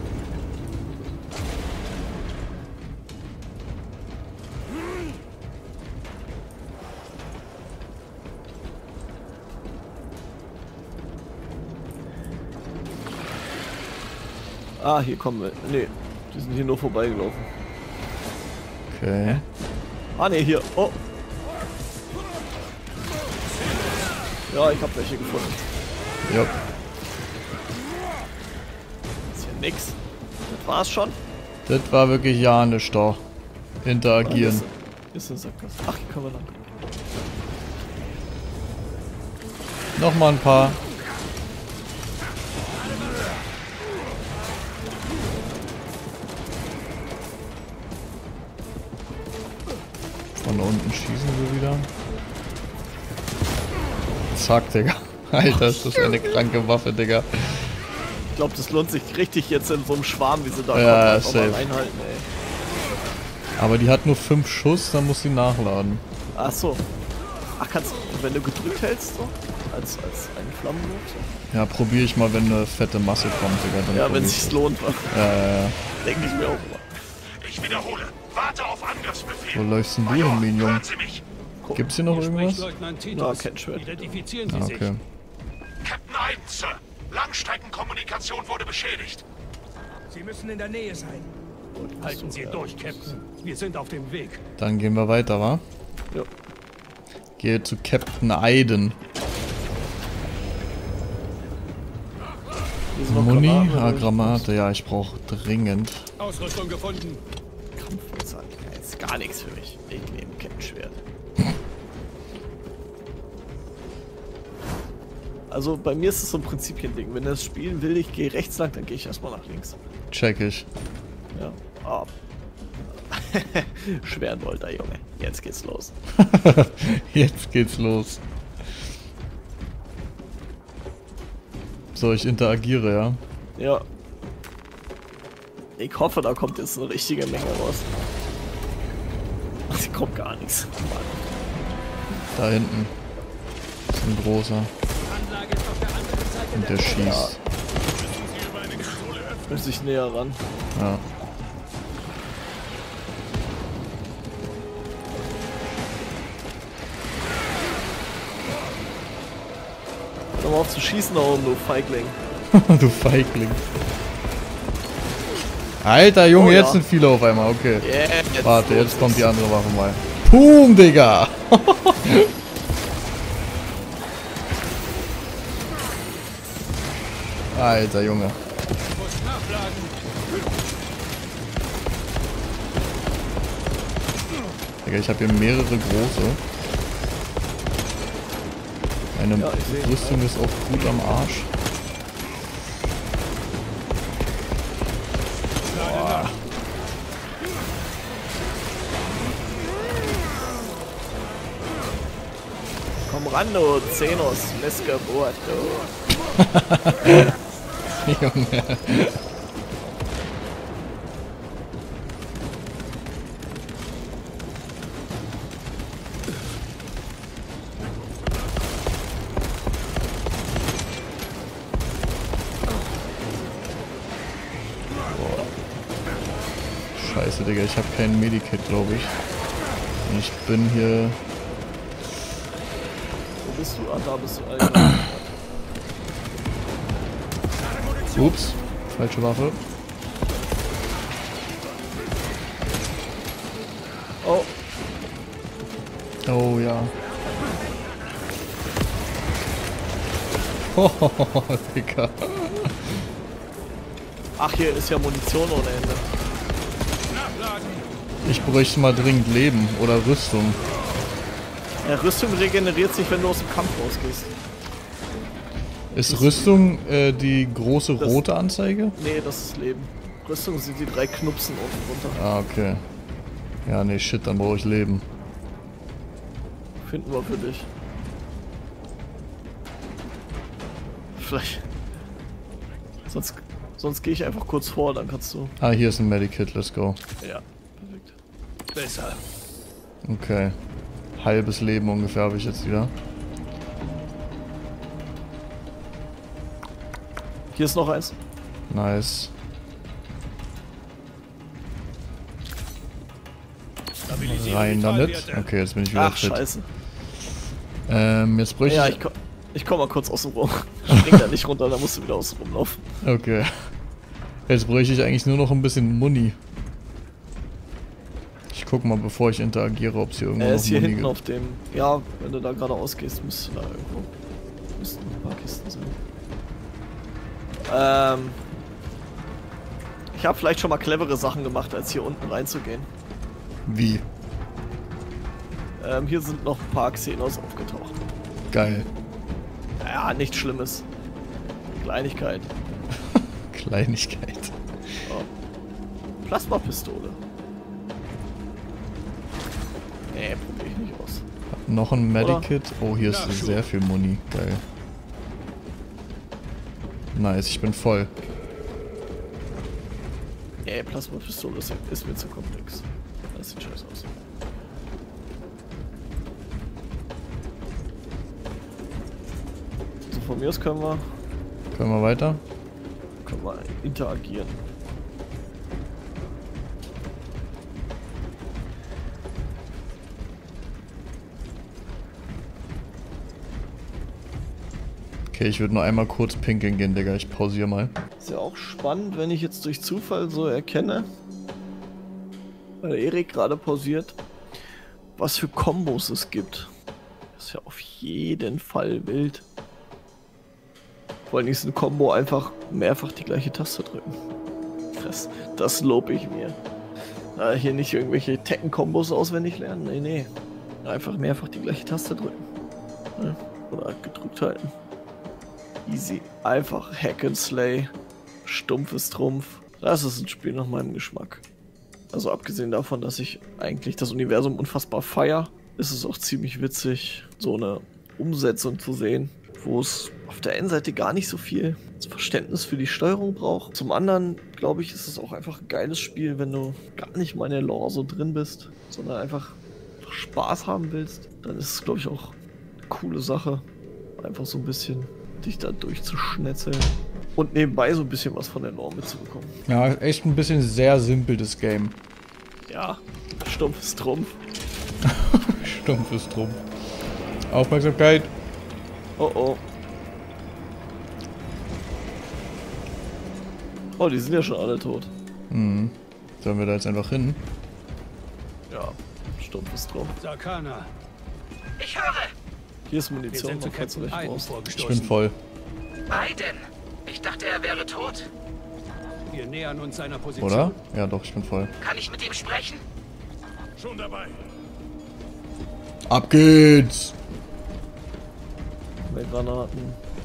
Speaker 2: Ah, hier kommen wir. Nee, die sind hier nur vorbeigelaufen.
Speaker 1: Okay.
Speaker 2: Ah, nee, hier. Oh. Ja, ich habe welche gefunden.
Speaker 1: Ja.
Speaker 2: Ist hier nix. Das war's schon.
Speaker 1: Das war wirklich ja nicht da. Interagieren.
Speaker 2: Ist eine Sackgasse. Ach, hier können wir lang.
Speaker 1: Nochmal ein paar. Von unten schießen wir wieder. Zack, Digga. Alter, ist das eine kranke Waffe, Digga.
Speaker 2: Ich glaube, das lohnt sich richtig jetzt in so einem Schwarm, wie sie da
Speaker 1: Ja,
Speaker 2: kommen, einfach mal
Speaker 1: safe.
Speaker 2: reinhalten, ey.
Speaker 1: Aber die hat nur 5 Schuss, dann muss sie nachladen.
Speaker 2: Ach so. Ach, kannst du, wenn du gedrückt hältst, so? Als einen Flammenwurf? So?
Speaker 1: Ja, probiere ich mal, wenn eine fette Masse kommt, Digga. Dann
Speaker 2: Ja, wenn
Speaker 1: probier
Speaker 2: es
Speaker 1: ich
Speaker 2: sich
Speaker 1: das.
Speaker 2: lohnt.
Speaker 1: Ja.
Speaker 2: Denke ich mir auch immer.
Speaker 8: Ich wiederhole. Warte auf Angriffsbefehl.
Speaker 1: Wo läufst denn du
Speaker 8: Major,
Speaker 1: hin, Minion?
Speaker 8: hören Sie mich.
Speaker 1: Gibt's hier noch
Speaker 4: Hier spricht
Speaker 1: irgendwas?
Speaker 4: Leutnant
Speaker 2: Ja,
Speaker 4: Titus.
Speaker 2: Kettenschwert.
Speaker 4: Identifizieren Sie
Speaker 1: Ah,
Speaker 4: sich.
Speaker 1: okay.
Speaker 8: Captain 1, Sir. Langstreckenkommunikation wurde beschädigt.
Speaker 6: Sie müssen in der Nähe sein.
Speaker 4: Halten Sie durch, Captain. Wir sind auf dem Weg.
Speaker 1: Dann gehen wir weiter, wa?
Speaker 2: Ja.
Speaker 1: Gehe zu Captain Aiden. Muni, Granate, ja, ich brauche dringend.
Speaker 4: Ausrüstung gefunden.
Speaker 2: Kampfmesser, ist gar nichts für mich. Ich nehme Kettenschwert. Also bei mir ist es so ein Prinzipiending. Wenn das spielen will, ich gehe rechts lang, dann gehe ich erstmal nach links.
Speaker 1: Check ich.
Speaker 2: Ja. Oh. Schweren Wolter, Junge. Jetzt geht's los.
Speaker 1: Jetzt geht's los. So, ich interagiere, ja?
Speaker 2: Ja. Ich hoffe, da kommt jetzt eine richtige Menge raus. Es kommt gar nichts.
Speaker 1: Da hinten. Das ist ein großer. Und der schießt. Ja.
Speaker 2: Muss ich näher ran.
Speaker 1: Ja.
Speaker 2: Hör mal auf zu schießen da oben, du Feigling.
Speaker 1: Du Feigling. Alter Junge,
Speaker 2: oh,
Speaker 1: jetzt
Speaker 2: ja.
Speaker 1: sind viele auf einmal, okay.
Speaker 2: Yeah,
Speaker 1: warte, jetzt kommt die andere Waffe mal. Boom, Digga! Alter Junge. Digga, ich habe hier mehrere große. Meine Rüstung ist auch gut am Arsch. Boah.
Speaker 2: Komm ran, du Zenos, Missgeburt, du.
Speaker 1: Junge. Scheiße, Digga, ich habe keinen Medikit, glaube ich. Und ich bin hier...
Speaker 2: Wo bist du? Ah, da bist du, Alter.
Speaker 1: Ups, falsche Waffe.
Speaker 2: Oh.
Speaker 1: Oh ja. Oh, Digga.
Speaker 2: Ach, hier ist ja Munition ohne Ende.
Speaker 1: Ich bräuchte mal dringend Leben oder Rüstung.
Speaker 2: Ja, Rüstung regeneriert sich, wenn du aus dem Kampf rausgehst.
Speaker 1: Ist Rüstung die große rote Anzeige?
Speaker 2: Nee, das ist Leben. Rüstung sind die 3 Knupsen unten runter.
Speaker 1: Ah, okay. Ja, nee, shit, dann brauche ich Leben.
Speaker 2: Finden wir für dich. Vielleicht. Sonst gehe ich einfach kurz vor, dann kannst du.
Speaker 1: Ah, hier ist ein Medikit, let's go.
Speaker 2: Ja, perfekt.
Speaker 4: Besser.
Speaker 1: Okay. Halbes Leben ungefähr habe ich jetzt wieder.
Speaker 2: Hier ist noch eins.
Speaker 1: Nice. Rein damit. Okay, jetzt bin ich wieder fit.
Speaker 2: Scheiße.
Speaker 1: Jetzt bräuchte
Speaker 2: ja, ich komm mal kurz aus dem Rum. Spring da nicht runter, da musst du wieder aus dem rumlaufen.
Speaker 1: Okay. Jetzt bräuchte ich eigentlich nur noch ein bisschen Muni. Ich guck mal, bevor ich interagiere, ob es hier irgendwo noch
Speaker 2: ist hier
Speaker 1: Muni
Speaker 2: hinten
Speaker 1: gibt.
Speaker 2: auf dem... Ja, wenn du da geradeaus gehst, müsste da irgendwo... Müssten ein paar Kisten sein. Ich habe vielleicht schon mal clevere Sachen gemacht, als hier unten reinzugehen.
Speaker 1: Wie?
Speaker 2: Hier sind noch ein paar Xenos aufgetaucht.
Speaker 1: Geil.
Speaker 2: Ja, nichts Schlimmes. Kleinigkeit.
Speaker 1: Kleinigkeit.
Speaker 2: Oh. Plasmapistole. Nee, probier ich nicht aus.
Speaker 1: Noch ein Medikit. Oh, hier ist sehr viel Muni. Geil. Nice, ich bin voll.
Speaker 2: Nee, Plasmapistole ist mir zu komplex. Das sieht scheiße aus. So, von mir aus können wir
Speaker 1: weiter?
Speaker 2: Können wir interagieren.
Speaker 1: Okay, ich würde nur einmal kurz pinkeln gehen, Digga. Ich pausiere mal.
Speaker 2: Ist ja auch spannend, wenn ich jetzt durch Zufall so erkenne, weil Erik gerade pausiert, was für Kombos es gibt. ist ja auf jeden Fall wild. Vor allem ist ein Combo einfach mehrfach die gleiche Taste drücken. Das lobe ich mir. Hier nicht irgendwelche Tekken-Kombos auswendig lernen. Nee. Einfach mehrfach die gleiche Taste drücken. Ja. Oder gedrückt halten. Easy. Einfach Hack and Slay. Stumpfes Trumpf. Das ist ein Spiel nach meinem Geschmack. Also abgesehen davon, dass ich eigentlich das Universum unfassbar feier, ist es auch ziemlich witzig, so eine Umsetzung zu sehen, wo es auf der einen Seite gar nicht so viel Verständnis für die Steuerung braucht. Zum anderen, glaube ich, ist es auch einfach ein geiles Spiel, wenn du gar nicht mal in der Lore so drin bist, sondern einfach Spaß haben willst. Dann ist es, glaube ich, auch eine coole Sache, einfach so ein bisschen dich da durchzuschnetzeln. Und nebenbei so ein bisschen was von der Lore mitzubekommen.
Speaker 1: Ja, echt ein bisschen sehr simpel, das Game.
Speaker 2: Ja, stumpfes Trumpf.
Speaker 1: Stumpfes Trumpf. Aufmerksamkeit.
Speaker 2: Oh oh. Oh, die sind ja schon alle tot.
Speaker 1: Mhm. Sollen wir da jetzt einfach hin?
Speaker 2: Ja, stumpfes Trumpf.
Speaker 3: Sarkana.
Speaker 5: Ich höre.
Speaker 2: Hier ist Munition, noch falls du nicht brauchst.
Speaker 1: Ich bin voll.
Speaker 5: Aiden. Ich dachte, er wäre tot.
Speaker 3: Wir nähern uns seiner Position.
Speaker 1: Oder? Ja doch, ich bin voll.
Speaker 5: Kann ich mit ihm sprechen?
Speaker 7: Schon dabei.
Speaker 1: Ab geht's!
Speaker 2: Mit Granaten.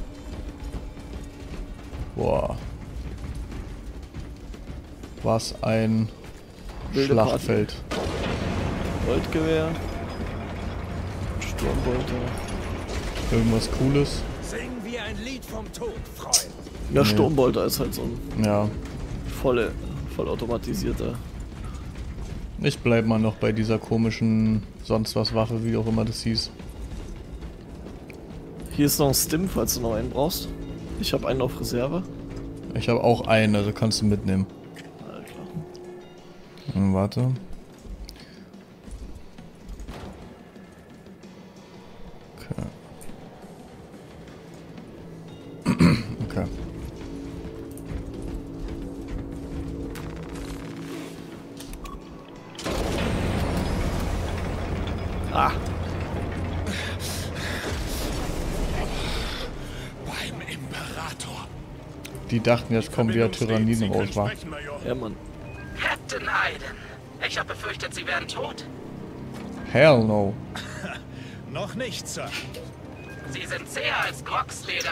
Speaker 1: Boah. Was ein
Speaker 2: Wilde
Speaker 1: Schlachtfeld.
Speaker 2: Goldgewehr. Sturmbolter.
Speaker 1: Irgendwas Cooles?
Speaker 6: Singen wir ein Lied vom Tod, Freund.
Speaker 2: Ja,
Speaker 1: Nee.
Speaker 2: Sturmbolter ist halt so ein
Speaker 1: Ja.
Speaker 2: voll automatisierter.
Speaker 1: Ich bleib mal noch bei dieser komischen sonst was Waffe, wie auch immer das hieß.
Speaker 2: Hier ist noch ein Stim, falls du noch einen brauchst. Ich habe einen auf Reserve.
Speaker 1: Ich habe auch einen, also kannst du mitnehmen.
Speaker 2: Na klar.
Speaker 1: Warte. Okay. Okay.
Speaker 2: Ah,
Speaker 8: Beim Imperator.
Speaker 1: Die dachten, jetzt kommen wieder Tyranniden raus, wa?
Speaker 2: ja Mann.
Speaker 5: Captain Aiden. Ich habe befürchtet, Sie wären tot.
Speaker 1: Hell no.
Speaker 8: Noch nicht, Sir.
Speaker 5: Sie sind zäher als Grogsleder.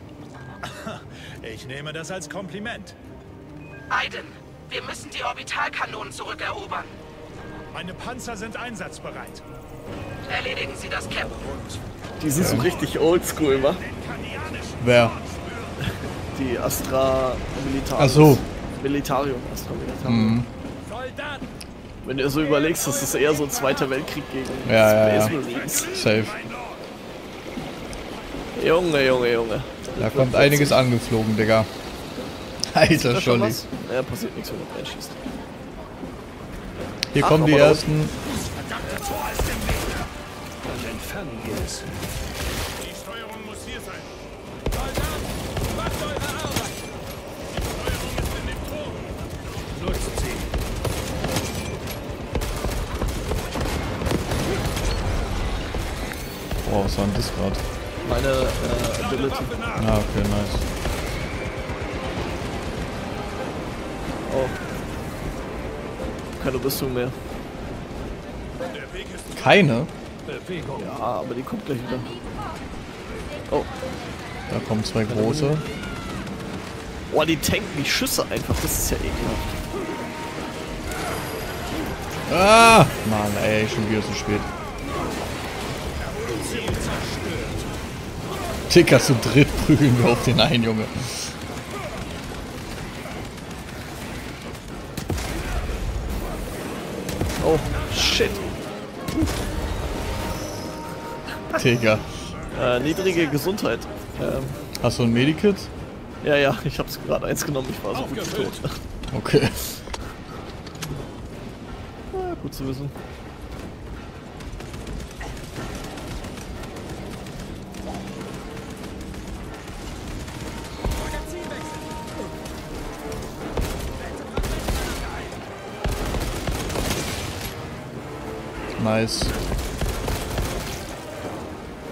Speaker 8: Ich nehme das als Kompliment.
Speaker 5: Aiden, wir müssen die Orbitalkanonen zurückerobern.
Speaker 8: Meine Panzer sind einsatzbereit.
Speaker 5: Erledigen Sie das, Captain.
Speaker 2: Die sind so richtig oldschool, wa?
Speaker 1: Wer?
Speaker 2: Die Astra Militarium.
Speaker 1: Ach so.
Speaker 2: Militarium, Astra Militarium.
Speaker 1: Mhm.
Speaker 3: Soldaten!
Speaker 2: Wenn du dir so überlegst, das ist eher so ein Zweiter Weltkrieg gegen
Speaker 1: Ja.
Speaker 2: Space Marines.
Speaker 1: Safe.
Speaker 2: Junge, Junge, Junge.
Speaker 1: Da kommt einiges angeflogen, Digga. Alter,
Speaker 2: Da schon
Speaker 1: Scholli.
Speaker 2: was? Ja, passiert nichts, wenn du reinschießt.
Speaker 1: Hier
Speaker 2: Ach,
Speaker 1: kommen die
Speaker 2: aber da
Speaker 1: ersten.
Speaker 3: Dann entfernen wir es.
Speaker 7: Die Steuerung muss hier sein.
Speaker 3: Soldaten, macht eure Arbeit!
Speaker 7: Die Steuerung ist in dem Turm.
Speaker 3: Nutzt sie.
Speaker 1: Boah, was war denn das gerade?
Speaker 2: Meine Ability.
Speaker 1: Ah, okay, nice.
Speaker 2: Oh. Keine Rüstung mehr.
Speaker 7: Der Weg ist
Speaker 1: Keine?
Speaker 3: Bewegung.
Speaker 2: Ja, aber die kommt gleich wieder. Oh.
Speaker 1: Da kommen zwei große.
Speaker 2: Boah, die tanken die Schüsse einfach. Das ist ja ekelhaft.
Speaker 1: Ah! Mann, ey, schon wieder so spät. Dicker, zu dritt prügeln wir auf den einen, Junge.
Speaker 2: Oh, shit.
Speaker 1: Digga.
Speaker 2: Niedrige Gesundheit.
Speaker 1: Hast du ein Medikit?
Speaker 2: Ja, ich hab's gerade eins genommen. Ich war so gut wie tot.
Speaker 1: Okay.
Speaker 2: Ja, gut zu wissen.
Speaker 1: Nice.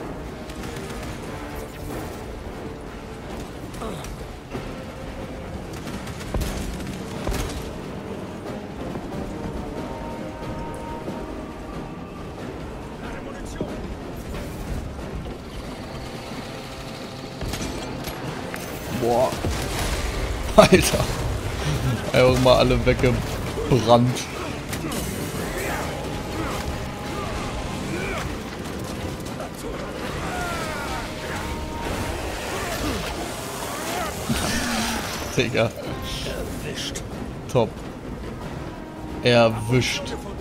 Speaker 2: Boah.
Speaker 1: Alter. Einfach mal alle weggebrannt. Digga.
Speaker 3: Erwischt.
Speaker 1: Top. Erwischt.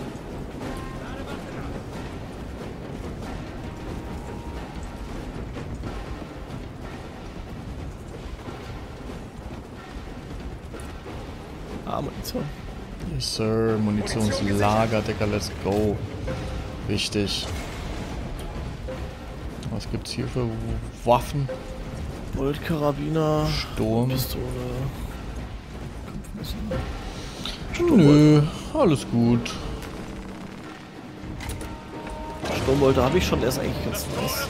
Speaker 2: Ah, Munition.
Speaker 1: Yes, Sir. Munitionslager, Digga, let's go. Wichtig. Was gibt's hier für Waffen?
Speaker 2: Boltkarabiner.
Speaker 1: Sturm.
Speaker 2: Pistole.
Speaker 1: Nö, alles gut.
Speaker 2: Sturmbolter habe ich schon, der ist eigentlich ganz nice.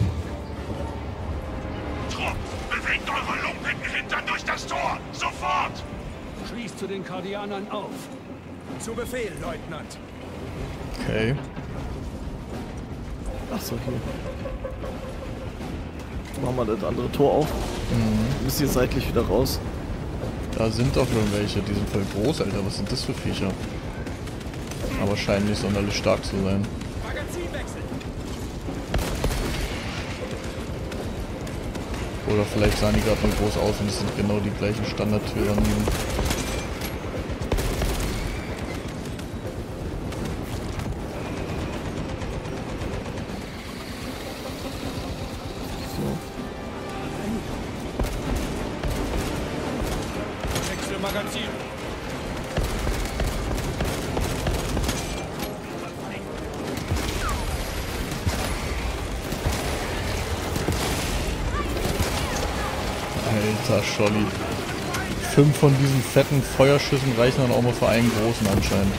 Speaker 8: Trupp, bewegt eure lumpigen Hintern durch das Tor! Sofort!
Speaker 4: Schließt zu den Kardianern auf.
Speaker 6: Zu Befehl, Leutnant.
Speaker 1: Okay.
Speaker 2: Achso, hier. Machen wir das andere Tor auf. Wir müssen hier seitlich wieder raus.
Speaker 1: Da sind doch irgendwelche, die sind voll groß, Alter. Was sind das für Viecher? Aber scheinen nicht sonderlich stark zu sein.
Speaker 6: Magazinwechsel.
Speaker 1: Oder vielleicht sahen die gerade nur groß aus und es sind genau die gleichen Standard-Tyranniden.
Speaker 8: Magazin.
Speaker 1: Alter Scholli. 5 von diesen fetten Feuerschüssen reichen dann auch mal für einen großen anscheinend.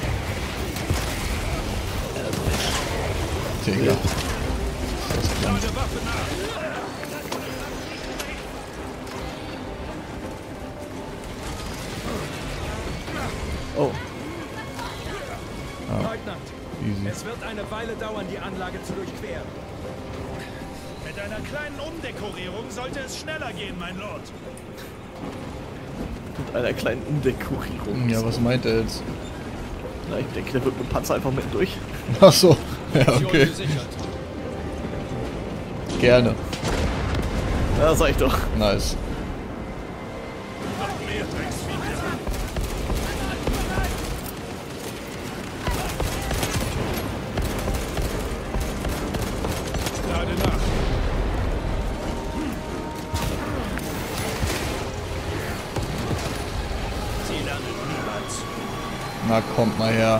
Speaker 1: Digga. Das ist klar.
Speaker 2: Oh.
Speaker 6: Leutnant,
Speaker 1: Easy.
Speaker 6: es wird eine Weile dauern, die Anlage zu durchqueren.
Speaker 8: Mit einer kleinen Umdekorierung sollte es schneller gehen, mein Lord.
Speaker 2: Mit einer kleinen Umdekorierung.
Speaker 1: Ja, was meint er jetzt?
Speaker 2: Na, ich denke, der wird mit dem Panzer einfach mit durch.
Speaker 1: Achso. Ja, okay. Gerne.
Speaker 2: Ja, sag ich doch.
Speaker 1: Nice.
Speaker 8: Noch mehr Drecksviecher. Lade nach.
Speaker 3: Sie lernen niemals.
Speaker 1: Na, kommt mal her.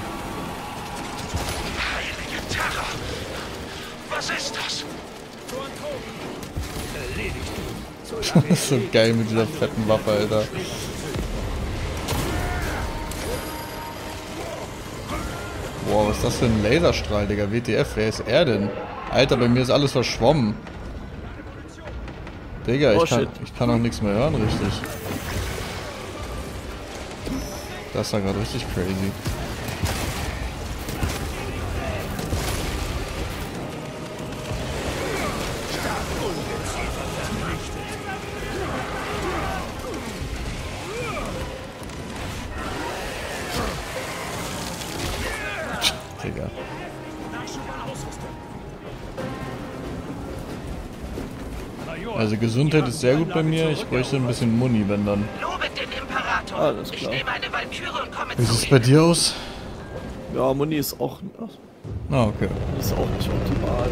Speaker 8: Heilige Terra. Was ist das?
Speaker 3: Erledigt.
Speaker 1: Das ist so geil mit dieser fetten Waffe, Alter. Boah, was ist das für ein Laserstrahl, Digga? WTF, wer ist er denn? Alter, bei mir ist alles verschwommen. Digga,
Speaker 2: Oh,
Speaker 1: ich kann auch nichts mehr hören, richtig. Das war gerade richtig crazy. Digga. Also Gesundheit ist sehr gut bei mir, ich bräuchte ein bisschen Muni, wenn dann.
Speaker 5: Lobet den Imperator.
Speaker 2: Alles
Speaker 5: Ich
Speaker 2: klar.
Speaker 5: nehme eine Walküre und komme
Speaker 1: Wie
Speaker 5: zu
Speaker 1: sieht es bei dir aus?
Speaker 2: Ja, Muni ist auch,
Speaker 1: Ah, okay.
Speaker 2: ist auch nicht optimal.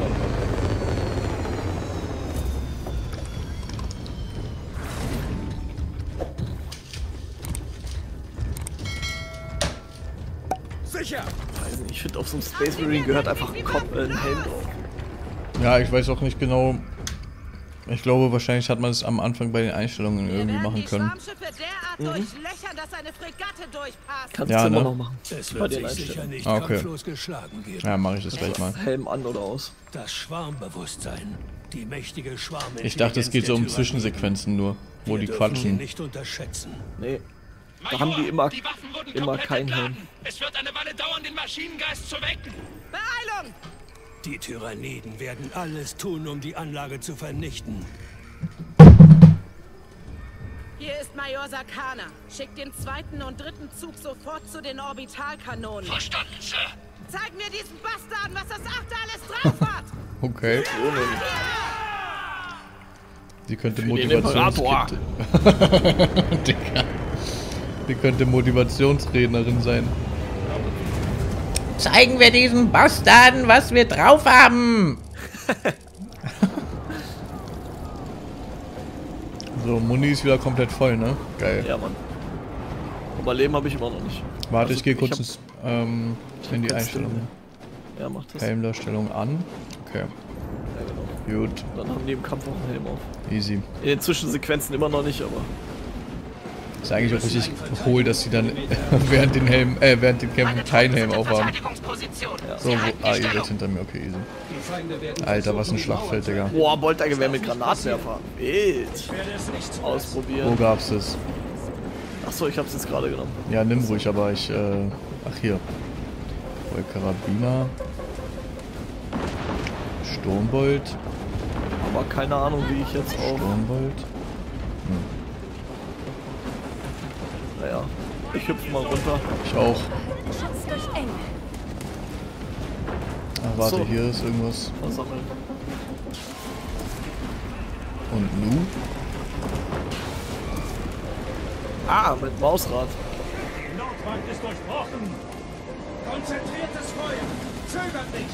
Speaker 6: Sicher!
Speaker 2: Weiß nicht, ich finde auf so einem Space Marine gehört einfach ein Kopf, ein Helm drauf.
Speaker 1: Ja, ich weiß auch nicht genau. Ich glaube, wahrscheinlich hat man es am Anfang bei den Einstellungen irgendwie machen können.
Speaker 5: Durchlöchern, dass eine Fregatte durchpasst.
Speaker 2: Kannst
Speaker 1: Ja,
Speaker 2: du immer
Speaker 1: ne?
Speaker 2: noch machen.
Speaker 4: Es
Speaker 2: Bei
Speaker 4: wird
Speaker 2: den
Speaker 4: sich sicher
Speaker 2: Einstellungen.
Speaker 4: nicht
Speaker 1: Ah, okay.
Speaker 4: kampflos geschlagen geben.
Speaker 1: Ja, mache ich das gleich mal.
Speaker 2: Helm an oder aus.
Speaker 4: Das Schwarmbewusstsein, die mächtige Schwarmintelligenz
Speaker 1: Ich dachte, es geht so um
Speaker 4: der Tyranniden.
Speaker 1: Zwischensequenzen nur, wo
Speaker 4: Wir
Speaker 1: die
Speaker 4: dürfen ihn
Speaker 1: quatschen.
Speaker 4: nicht unterschätzen.
Speaker 2: Nee. Da haben die immer,
Speaker 7: Die Waffen wurden
Speaker 2: immer
Speaker 7: komplett
Speaker 2: keinen
Speaker 7: entladen.
Speaker 2: Helm.
Speaker 7: Es wird eine Weile dauern, den Maschinengeist zu wecken.
Speaker 5: Beeilung!
Speaker 4: Die Tyranniden werden alles tun, um die Anlage zu vernichten.
Speaker 5: ist Major Sakana. Schickt den 2. und 3. Zug sofort zu den Orbitalkanonen.
Speaker 8: Verstanden, Sir.
Speaker 5: Zeig mir diesen Bastarden, was das 8. alles drauf hat!
Speaker 1: Okay. Sie könnte
Speaker 2: Den
Speaker 1: Motivationskit. Digga. Sie könnte Motivationsrednerin sein. Zeigen wir diesen Bastarden, was wir drauf haben! So, Muni ist wieder komplett voll, ne? Geil.
Speaker 2: Ja, Mann. Aber Leben habe ich immer noch nicht.
Speaker 1: Warte,
Speaker 2: Also,
Speaker 1: ich gehe kurz
Speaker 2: in
Speaker 1: die Einstellungen.
Speaker 2: Ja, mach das.
Speaker 1: Helmdarstellung an. Okay.
Speaker 2: Ja, genau.
Speaker 1: Gut.
Speaker 2: Dann haben die im Kampf auch einen Helm auf.
Speaker 1: Easy.
Speaker 2: In den Zwischensequenzen immer noch nicht, aber...
Speaker 1: Ist eigentlich auch richtig cool, dass sie dann während den Kämpfen keinen Helm aufhaben.
Speaker 2: Ja.
Speaker 1: So, ihr seid hinter mir, okay, easy. Alter, was ein Schlachtfeld, Digga.
Speaker 2: Boah, Boltergewehr mit Granatwerfer. Wild. Ausprobieren.
Speaker 1: Wo gab's das?
Speaker 2: Achso, ich hab's jetzt gerade genommen.
Speaker 1: Ja, nimm ruhig, aber ich, ach hier. Karabiner. Sturmbolt.
Speaker 2: Aber keine Ahnung, wie ich jetzt auch...
Speaker 1: Sturmbolt.
Speaker 2: Naja, ich hüpfe mal runter.
Speaker 1: Ich auch.
Speaker 9: Schutz durch Engel.
Speaker 1: Ach, warte,
Speaker 2: So.
Speaker 1: hier ist irgendwas.
Speaker 2: Versammeln.
Speaker 1: Und nu?
Speaker 2: Ah, mit Mausrad.
Speaker 8: Die Nordwand ist durchbrochen. Konzentriertes Feuer. Zögert nicht.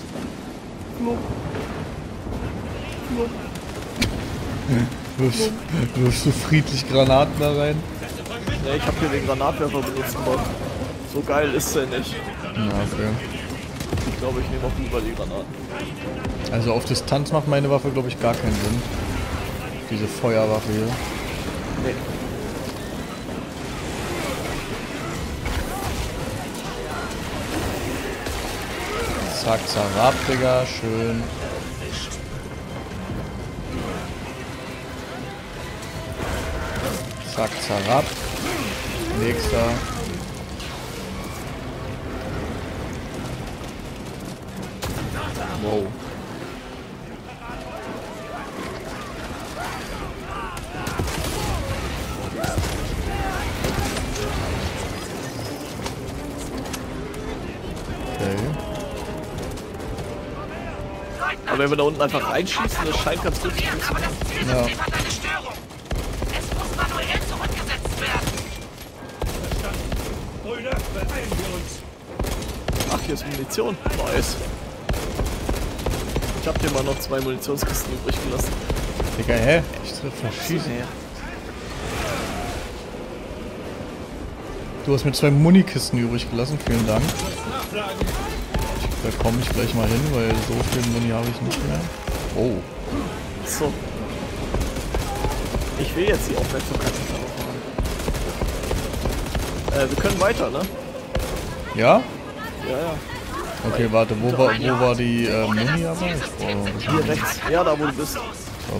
Speaker 1: Wirfst du friedlich Granaten da rein?
Speaker 2: Ne, ich habe hier den Granatwerfer benutzt, aber so geil ist der nicht.
Speaker 1: Ja, okay.
Speaker 2: Ich glaube, ich nehme auch lieber die Granaten.
Speaker 1: Also auf Distanz macht meine Waffe, glaube ich, gar keinen Sinn. Diese Feuerwaffe hier.
Speaker 2: Nee.
Speaker 1: Zack, zerab, Digga, schön. Zack, zerab. Nächster. Wow. Okay.
Speaker 2: Aber wenn wir da unten einfach reinschießen, das scheint ganz gut zu funktionieren.
Speaker 1: Ja.
Speaker 5: Hat eine Störung. Es muss manuell zurückgesetzt werden.
Speaker 8: Brüder, beeilen wir uns.
Speaker 2: Ach, hier ist Munition. Nice. Ich hab dir mal noch 2 Munitionskisten übrig gelassen.
Speaker 1: Digga, hä? Ich verschieße. Du hast mir 2 Munikisten übrig gelassen, vielen Dank. Da komme ich gleich mal hin, weil so viel Muni habe ich nicht mehr. Oh.
Speaker 2: So. Ich will jetzt die Aufmerksamkeit nicht darauf haben. Wir können weiter, ne?
Speaker 1: Ja?
Speaker 2: Ja, ja.
Speaker 1: Okay, warte, wo war die Muni aber?
Speaker 2: Hier rechts. Ja, da wo du bist.
Speaker 1: Stopp.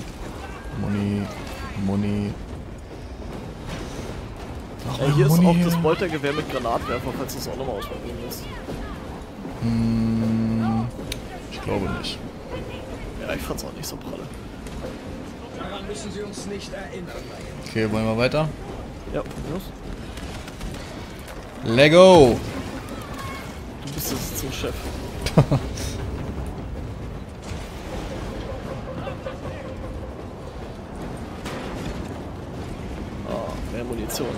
Speaker 1: Muni.
Speaker 2: Ja, hier ist
Speaker 1: Muni
Speaker 2: auch
Speaker 1: hier.
Speaker 2: das Boltergewehr mit Granatwerfer, falls du es auch nochmal ausprobieren willst.
Speaker 1: Ich glaube nicht.
Speaker 2: Ja, ich fand's auch nicht so pralle.
Speaker 3: Daran müssen Sie uns nicht erinnern.
Speaker 1: Okay, wollen wir weiter?
Speaker 2: Ja, los.
Speaker 1: Lego!
Speaker 2: Du bist jetzt zum Chef. Mehr Munition.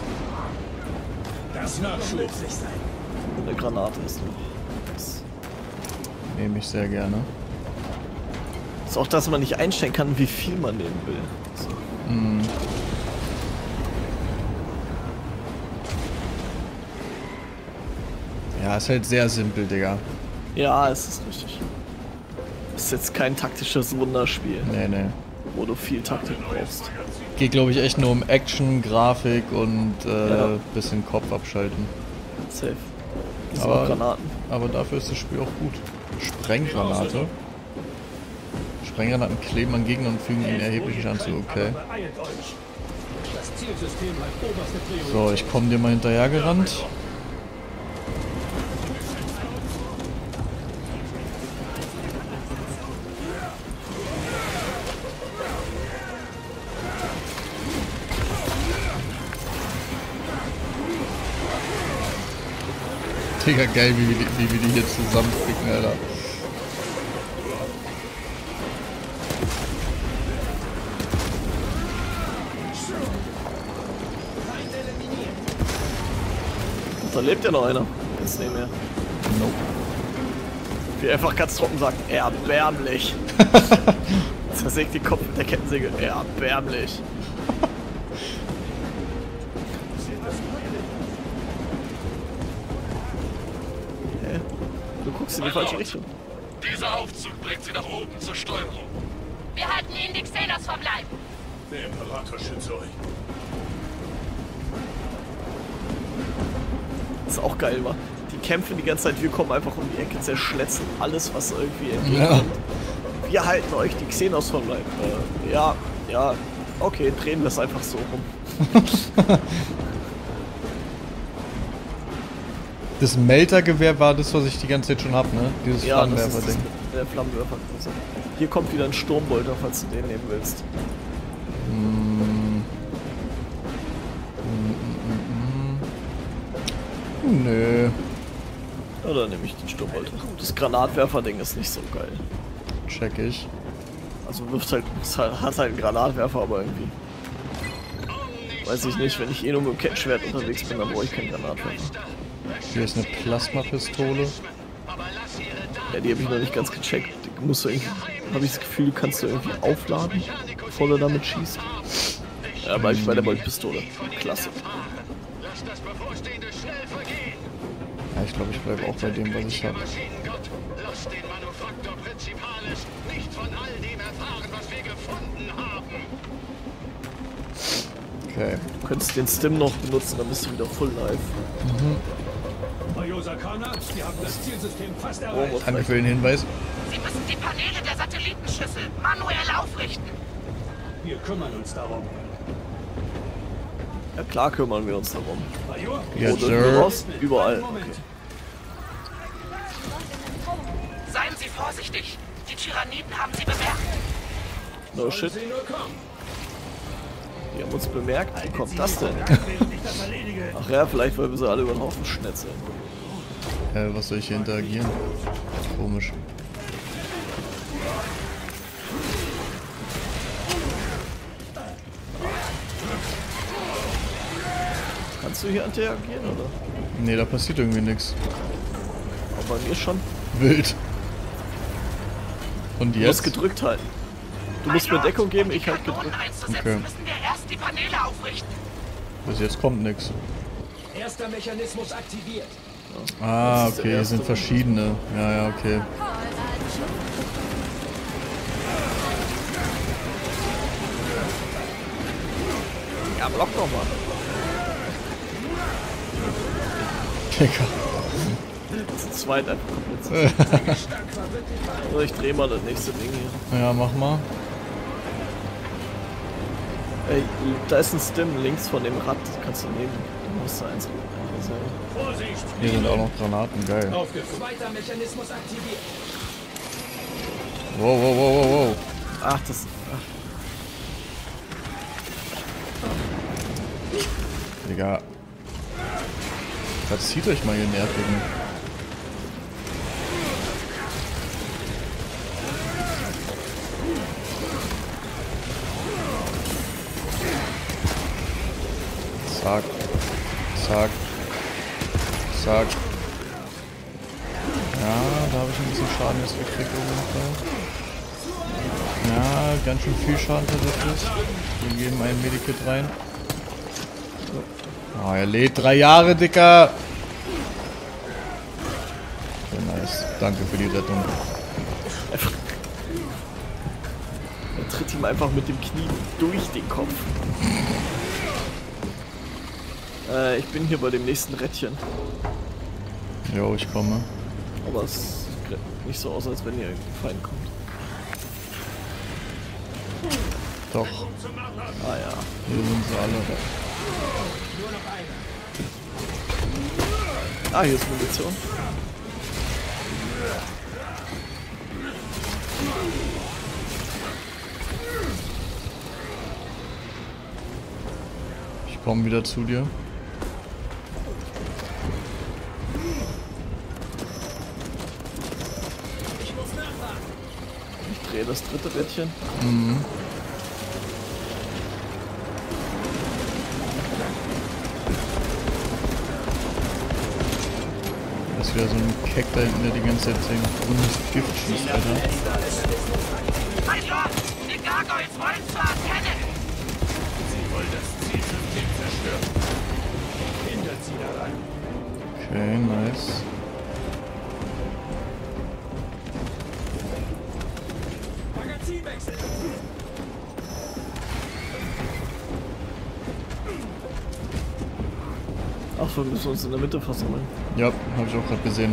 Speaker 3: Das wird nützlich sein.
Speaker 2: Und eine Granate ist noch. Das
Speaker 1: Nehme ich sehr gerne.
Speaker 2: ist auch, dass man nicht einstellen kann, wie viel man nehmen will. So.
Speaker 1: Ja, ist halt sehr simpel, Digga.
Speaker 2: Ja, es ist richtig. Ist jetzt kein taktisches Wunderspiel,
Speaker 1: Nee.
Speaker 2: wo du viel Taktik brauchst.
Speaker 1: Geht, glaube ich, echt nur um Action, Grafik und
Speaker 2: Ja.
Speaker 1: bisschen Kopf abschalten.
Speaker 2: Safe. Das sind
Speaker 1: Aber-
Speaker 2: auch Granaten.
Speaker 1: Aber dafür ist das Spiel auch gut. Sprenggranate. Sprenggranaten kleben an Gegner und fügen ihnen erheblichen Schaden zu, okay.
Speaker 8: Beeilt euch.
Speaker 3: Das Zielsystem hat oberste Priorität.
Speaker 1: So, ich komme dir mal hinterhergerannt. Mega geil, wie wir die hier zusammenficken, Alter.
Speaker 2: Da lebt ja noch einer. Ist nicht mehr. Nope. Wie einfach ganz trocken sagt, erbärmlich. Zersägt die Kopf mit der Kettensäge. Erbärmlich. Hä? Du guckst in die falsche Richtung.
Speaker 8: Dieser Aufzug bringt sie nach oben zur Steuerung.
Speaker 5: Wir halten ihnen die Xenos vom Leib.
Speaker 8: Der Imperator schütze euch.
Speaker 2: Das ist auch geil, wa? Die kämpfen die ganze Zeit, wir kommen einfach um die Ecke, zerschletzen alles, was irgendwie entgegenkommt. Ja. Wir halten euch die Xenos vom Leib. Ja, okay, drehen wir es einfach so rum.
Speaker 1: Das Meltergewehr war das, was ich die ganze Zeit schon hab, ne? Dieses Flammenwerfer-Ding.
Speaker 2: Der Flammenwerfer. Hier kommt wieder ein Sturmbolter, falls du den nehmen willst.
Speaker 1: Nö.
Speaker 2: Oder nehme ich den Sturmbolter. Das Granatwerfer-Ding ist nicht so geil.
Speaker 1: Check ich.
Speaker 2: Also wirft halt, hat halt einen Granatwerfer, aber irgendwie. Weiß ich nicht, wenn ich eh nur mit dem Kettenschwert unterwegs bin, dann brauche ich keinen Granatwerfer.
Speaker 1: Hier ist eine Plasmapistole.
Speaker 2: Ja, die habe ich noch nicht ganz gecheckt. Die musst du irgendwie, habe ich das Gefühl, die kannst du irgendwie aufladen, bevor du damit schießt. Ja, bleib ich bei der Boltpistole. Klasse.
Speaker 1: Ja, ich glaube, ich bleibe auch bei dem, was ich habe. Okay.
Speaker 2: Du könntest den Stim noch benutzen, dann bist du wieder full live.
Speaker 3: Major Sakana, wir haben das Zielsystem fast erreicht.
Speaker 1: Danke für den Hinweis.
Speaker 5: Sie müssen die Paneele der Satellitenschüssel manuell aufrichten.
Speaker 3: Wir kümmern uns darum.
Speaker 2: Ja klar kümmern wir uns darum.
Speaker 3: Major?
Speaker 1: Yes,
Speaker 2: Wo dürfen wir
Speaker 1: sir.
Speaker 2: raus? Überall. Okay.
Speaker 5: Seien Sie vorsichtig. Die Tyranniden haben Sie bemerkt.
Speaker 2: No shit.
Speaker 3: Sie nur kommen.
Speaker 2: Die haben uns bemerkt. Wie kommt das denn? Ach ja, vielleicht weil wir sie alle über den Haufen schnetzeln.
Speaker 1: Was soll ich hier interagieren? Komisch.
Speaker 2: Kannst du hier interagieren, oder?
Speaker 1: Nee, da passiert irgendwie nichts.
Speaker 2: Aber bei mir schon.
Speaker 1: Wild. Und
Speaker 2: Du musst
Speaker 1: jetzt?
Speaker 2: gedrückt halten. Du musst mir Deckung geben, ich halt gedrückt.
Speaker 1: Okay.
Speaker 5: Müssen wir erst die Paneele aufrichten.
Speaker 1: Bis jetzt kommt nichts.
Speaker 3: Erster Mechanismus aktiviert.
Speaker 1: Ah,
Speaker 2: Das ist der
Speaker 1: okay, hier
Speaker 2: erste.
Speaker 1: sind verschiedene. Ja, okay.
Speaker 2: Ja, block doch mal.
Speaker 1: Digga.
Speaker 2: Das ist zweit einfach komplett. So, ich dreh mal das nächste Ding hier.
Speaker 1: Ja, mach mal.
Speaker 2: Ey, da ist ein Stim links von dem Rad, das kannst du nehmen. Du musst da eins
Speaker 3: Vorsicht!
Speaker 1: Hier sind auch noch Granaten, geil.
Speaker 3: Zweiter Mechanismus aktiviert.
Speaker 1: Wow, wow, wow, wow, wow.
Speaker 2: Ach, das. Ach.
Speaker 1: Digga. Verzieht euch mal, ihr Nervigen. Zack. Zack. Zack. Ja, da habe ich ein bisschen Schaden jetzt gekriegt auf jeden Fall. Ja, ganz schön viel Schaden tatsächlich. Wir geben ein Medikit rein. Oh, er lädt 3 Jahre, Dicker. Sehr nice. Danke für die Rettung.
Speaker 2: Er tritt ihm einfach mit dem Knie durch den Kopf. Ich bin hier bei dem nächsten Rädchen.
Speaker 1: Jo, ich komme.
Speaker 2: Aber es sieht nicht so aus, als wenn hier irgendein Feind kommt.
Speaker 1: Doch.
Speaker 2: Ah ja.
Speaker 1: Hier sind sie alle.
Speaker 2: Ah, hier ist Munition.
Speaker 1: Ich komme wieder zu dir.
Speaker 2: Dreh das dritte Rädchen.
Speaker 1: Mhm. Das wäre so ein Keck da hinten, der die ganze Zeit sein grünes Gift schießt, Alter.
Speaker 5: Mein Lord, die Gargoyles wollen zur Antenne!
Speaker 8: Sie wollen das Zielsystem zerstören. Hindert sie daran.
Speaker 1: Okay, nice.
Speaker 3: Magazinwechsel.
Speaker 2: Ach so, wir müssen uns in der Mitte versammeln.
Speaker 1: Ja, habe ich auch gerade gesehen.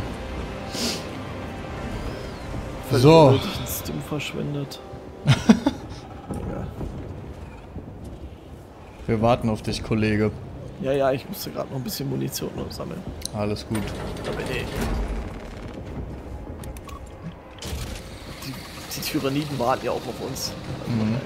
Speaker 2: Völlig
Speaker 1: So.
Speaker 2: unnötig ein Stim verschwendet. Egal.
Speaker 1: Wir warten auf dich, Kollege.
Speaker 2: Ja, ja, ich musste gerade noch ein bisschen Munition sammeln.
Speaker 1: Alles gut.
Speaker 2: Da bin ich. Die Tyranniden warten ja auch auf uns.
Speaker 1: Mhm.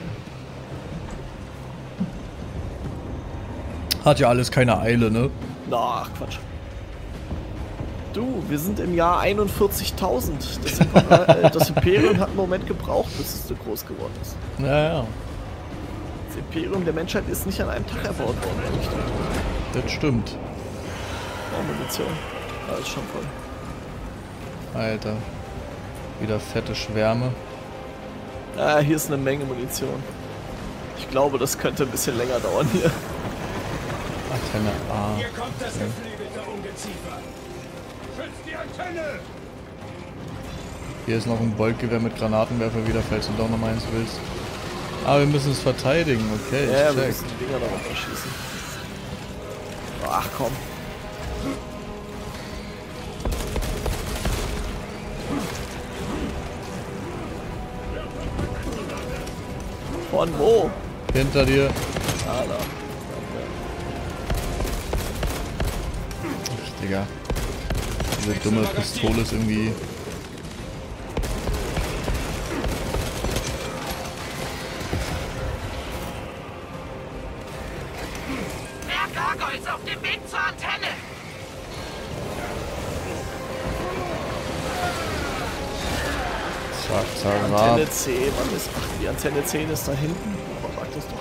Speaker 1: Hat ja alles keine Eile, ne?
Speaker 2: Na, ach Quatsch. Du, wir sind im Jahr 41.000. Das Imperium hat einen Moment gebraucht, bis es so groß geworden ist.
Speaker 1: Ja, ja.
Speaker 2: Das Imperium der Menschheit ist nicht an einem Tag erbaut worden.
Speaker 1: Das stimmt.
Speaker 2: Oh, Munition. Da ist schon voll.
Speaker 1: Alter. Wieder fette Schwärme.
Speaker 2: Ah, hier ist eine Menge Munition. Ich glaube, das könnte ein bisschen länger dauern hier.
Speaker 1: Antenne A.
Speaker 3: Hier kommt das geflügelte Ungeziefer.
Speaker 8: Schützt die Antenne!
Speaker 1: Hier ist noch ein Boltgewehr mit Granatenwerfer wieder, falls du doch noch eins willst. Aber wir müssen es verteidigen, okay,
Speaker 2: Ja,
Speaker 1: ich
Speaker 2: wir
Speaker 1: check.
Speaker 2: müssen die Dinger da runterschießen. Ach komm. Von wo?
Speaker 1: Hinter dir.
Speaker 2: Ah, da.
Speaker 1: Ach, Digga. Diese dumme Pistole ist irgendwie...
Speaker 5: Mehr Gargoyles auf dem Weg zur Antenne!
Speaker 1: Zack, zack,
Speaker 2: Antenne
Speaker 1: zack.
Speaker 2: 10, Mann, ist. Ach, die Antenne 10 ist da hinten. Aber sag das doch.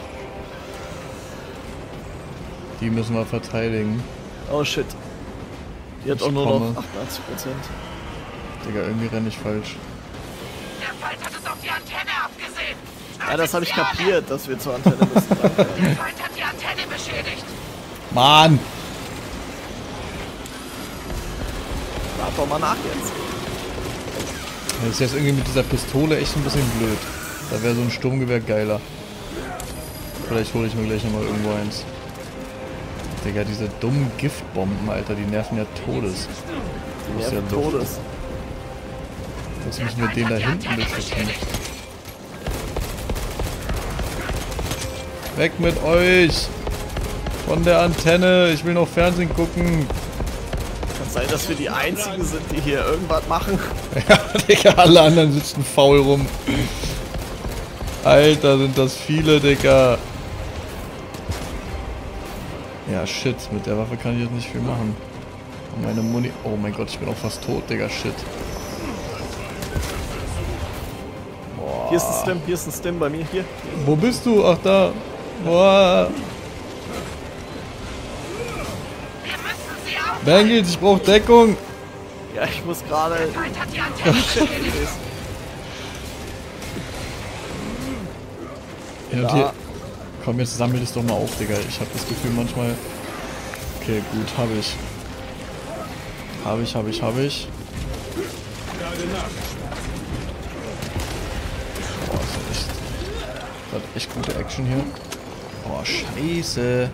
Speaker 1: Die müssen wir verteidigen.
Speaker 2: Oh shit. Die hat
Speaker 1: Ich
Speaker 2: auch nur
Speaker 1: komme.
Speaker 2: noch 88%.
Speaker 1: Digga, irgendwie renne ich falsch.
Speaker 5: Der Feind hat es auf die Antenne abgesehen!
Speaker 2: Ja, das habe ich kapiert, dass wir zur Antenne müssen. Danke.
Speaker 5: Der Feind hat die Antenne beschädigt!
Speaker 1: Mann!
Speaker 2: Wart doch mal nach jetzt.
Speaker 1: Das ist jetzt irgendwie mit dieser Pistole echt ein bisschen blöd. Da wäre so ein Sturmgewehr geiler. Vielleicht hole ich mir gleich nochmal irgendwo eins. Digga, diese dummen Giftbomben, Alter, die nerven ja Todes.
Speaker 2: Die
Speaker 1: ist ja
Speaker 2: nerven
Speaker 1: Luft.
Speaker 2: Todes.
Speaker 1: Was müssen wir den da hinten beschützen? Weg mit euch! Von der Antenne! Ich will noch Fernsehen gucken!
Speaker 2: Kann sein, dass wir die Einzigen sind, die hier irgendwas machen.
Speaker 1: Ja, Digga, alle anderen sitzen faul rum. Alter, sind das viele, Digga. Ja, shit, mit der Waffe kann ich jetzt nicht viel machen. Und meine Muni... Oh mein Gott, ich bin auch fast tot, Digga, shit. Boah.
Speaker 2: Hier ist ein Stim bei mir. Hier.
Speaker 1: Wo bist du? Ach, da. Boah.
Speaker 5: Wir müssen sie auf!
Speaker 1: Bengels, ich brauch Deckung.
Speaker 2: Ja, ich muss gerade.
Speaker 5: Der Feind hat die Antenne beschädigt!
Speaker 1: Hin und hier. Komm, jetzt sammel das doch mal auf, Digga. Ich habe das Gefühl manchmal... Okay, gut, habe ich. Habe ich. Boah, das hat echt gute Action hier. Boah, scheiße.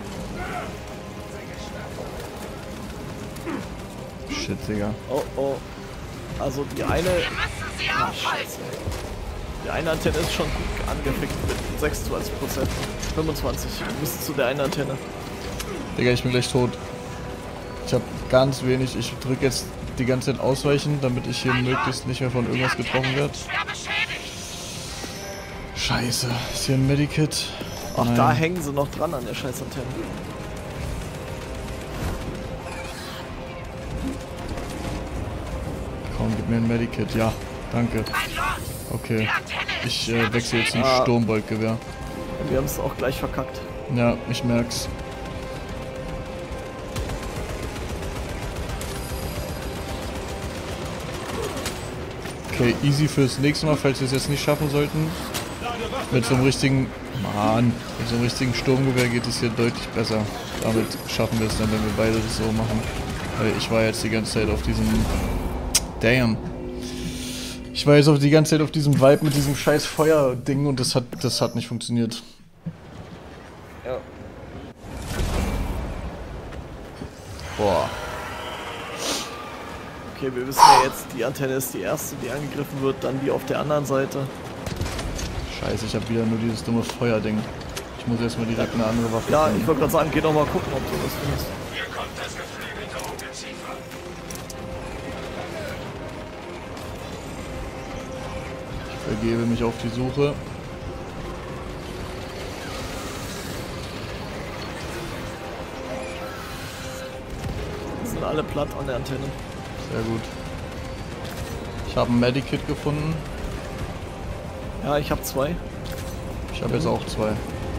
Speaker 1: Shit, Digga.
Speaker 2: Oh, oh. Also die eine.
Speaker 5: Wir müssen sie aufhalten!
Speaker 2: Die eine Antenne ist schon gut angefickt mit 26%. 25. Wir müssen zu der einen Antenne.
Speaker 1: Digga, ich bin gleich tot. Ich habe ganz wenig. Ich drücke jetzt die ganze Zeit ausweichen, damit ich hier möglichst nicht mehr von irgendwas getroffen werde.
Speaker 5: Schwer beschädigt!
Speaker 1: Scheiße. Ist hier ein Medikit?
Speaker 2: Ach,
Speaker 1: Nein.
Speaker 2: da hängen sie noch dran an der scheiß Antenne.
Speaker 1: Komm, gib mir ein Medikit. Ja, danke.
Speaker 5: Mein Lord!
Speaker 1: Okay.
Speaker 5: Die Antenne
Speaker 1: Ich wechsle jetzt zum Sturmboltgewehr.
Speaker 2: Wir haben es auch gleich verkackt.
Speaker 1: Ja, ich merk's. Okay, easy fürs nächste Mal, falls wir es jetzt nicht schaffen sollten. Mit so einem richtigen... Mann, mit so einem richtigen Sturmgewehr geht es hier deutlich besser. Damit schaffen wir es dann, wenn wir beide das so machen. Weil ich war jetzt die ganze Zeit auf diesem... Damn. Ich war jetzt die ganze Zeit auf diesem Vibe mit diesem scheiß Feuerding und das hat nicht funktioniert.
Speaker 2: Ja.
Speaker 1: Boah.
Speaker 2: Okay, wir wissen ja jetzt, die Antenne ist die erste, die angegriffen wird, dann die auf der anderen Seite.
Speaker 1: Scheiße, ich habe wieder nur dieses dumme Feuerding. Ich muss erstmal direkt eine andere Waffe
Speaker 2: Ja,
Speaker 1: finden.
Speaker 2: ich wollte gerade sagen, geh doch mal gucken, ob du das findest.
Speaker 8: Hier kommt das geflügelte Ungeziefer.
Speaker 1: Ich begebe mich auf die Suche.
Speaker 2: Die sind alle platt an der Antenne.
Speaker 1: Sehr gut. Ich habe ein Medikit gefunden.
Speaker 2: Ja, ich habe 2.
Speaker 1: Ich habe jetzt auch 2.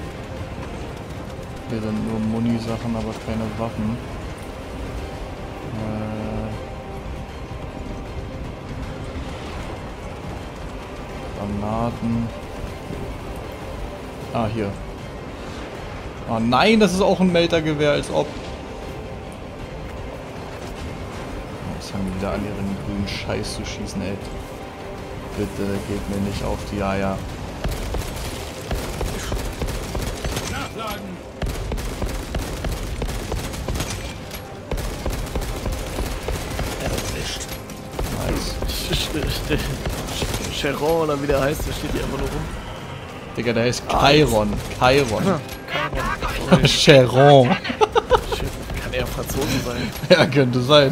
Speaker 1: Hier sind nur Muni-Sachen, aber keine Waffen. Granaten. Ah, hier. Oh nein, das ist auch ein Meltergewehr, als ob. Jetzt haben die wieder an ihren grünen Scheiß zu schießen, ey. Bitte geht mir nicht auf die Eier.
Speaker 8: Nachladen.
Speaker 2: Erwischt.
Speaker 1: Nice.
Speaker 2: Cheron oder wie der heißt, der steht hier einfach nur rum.
Speaker 1: Digga, der heißt Chiron. Chiron.
Speaker 2: Chiron.
Speaker 1: Cheron.
Speaker 2: Kann eher Franzose sein.
Speaker 1: Ja, könnte sein.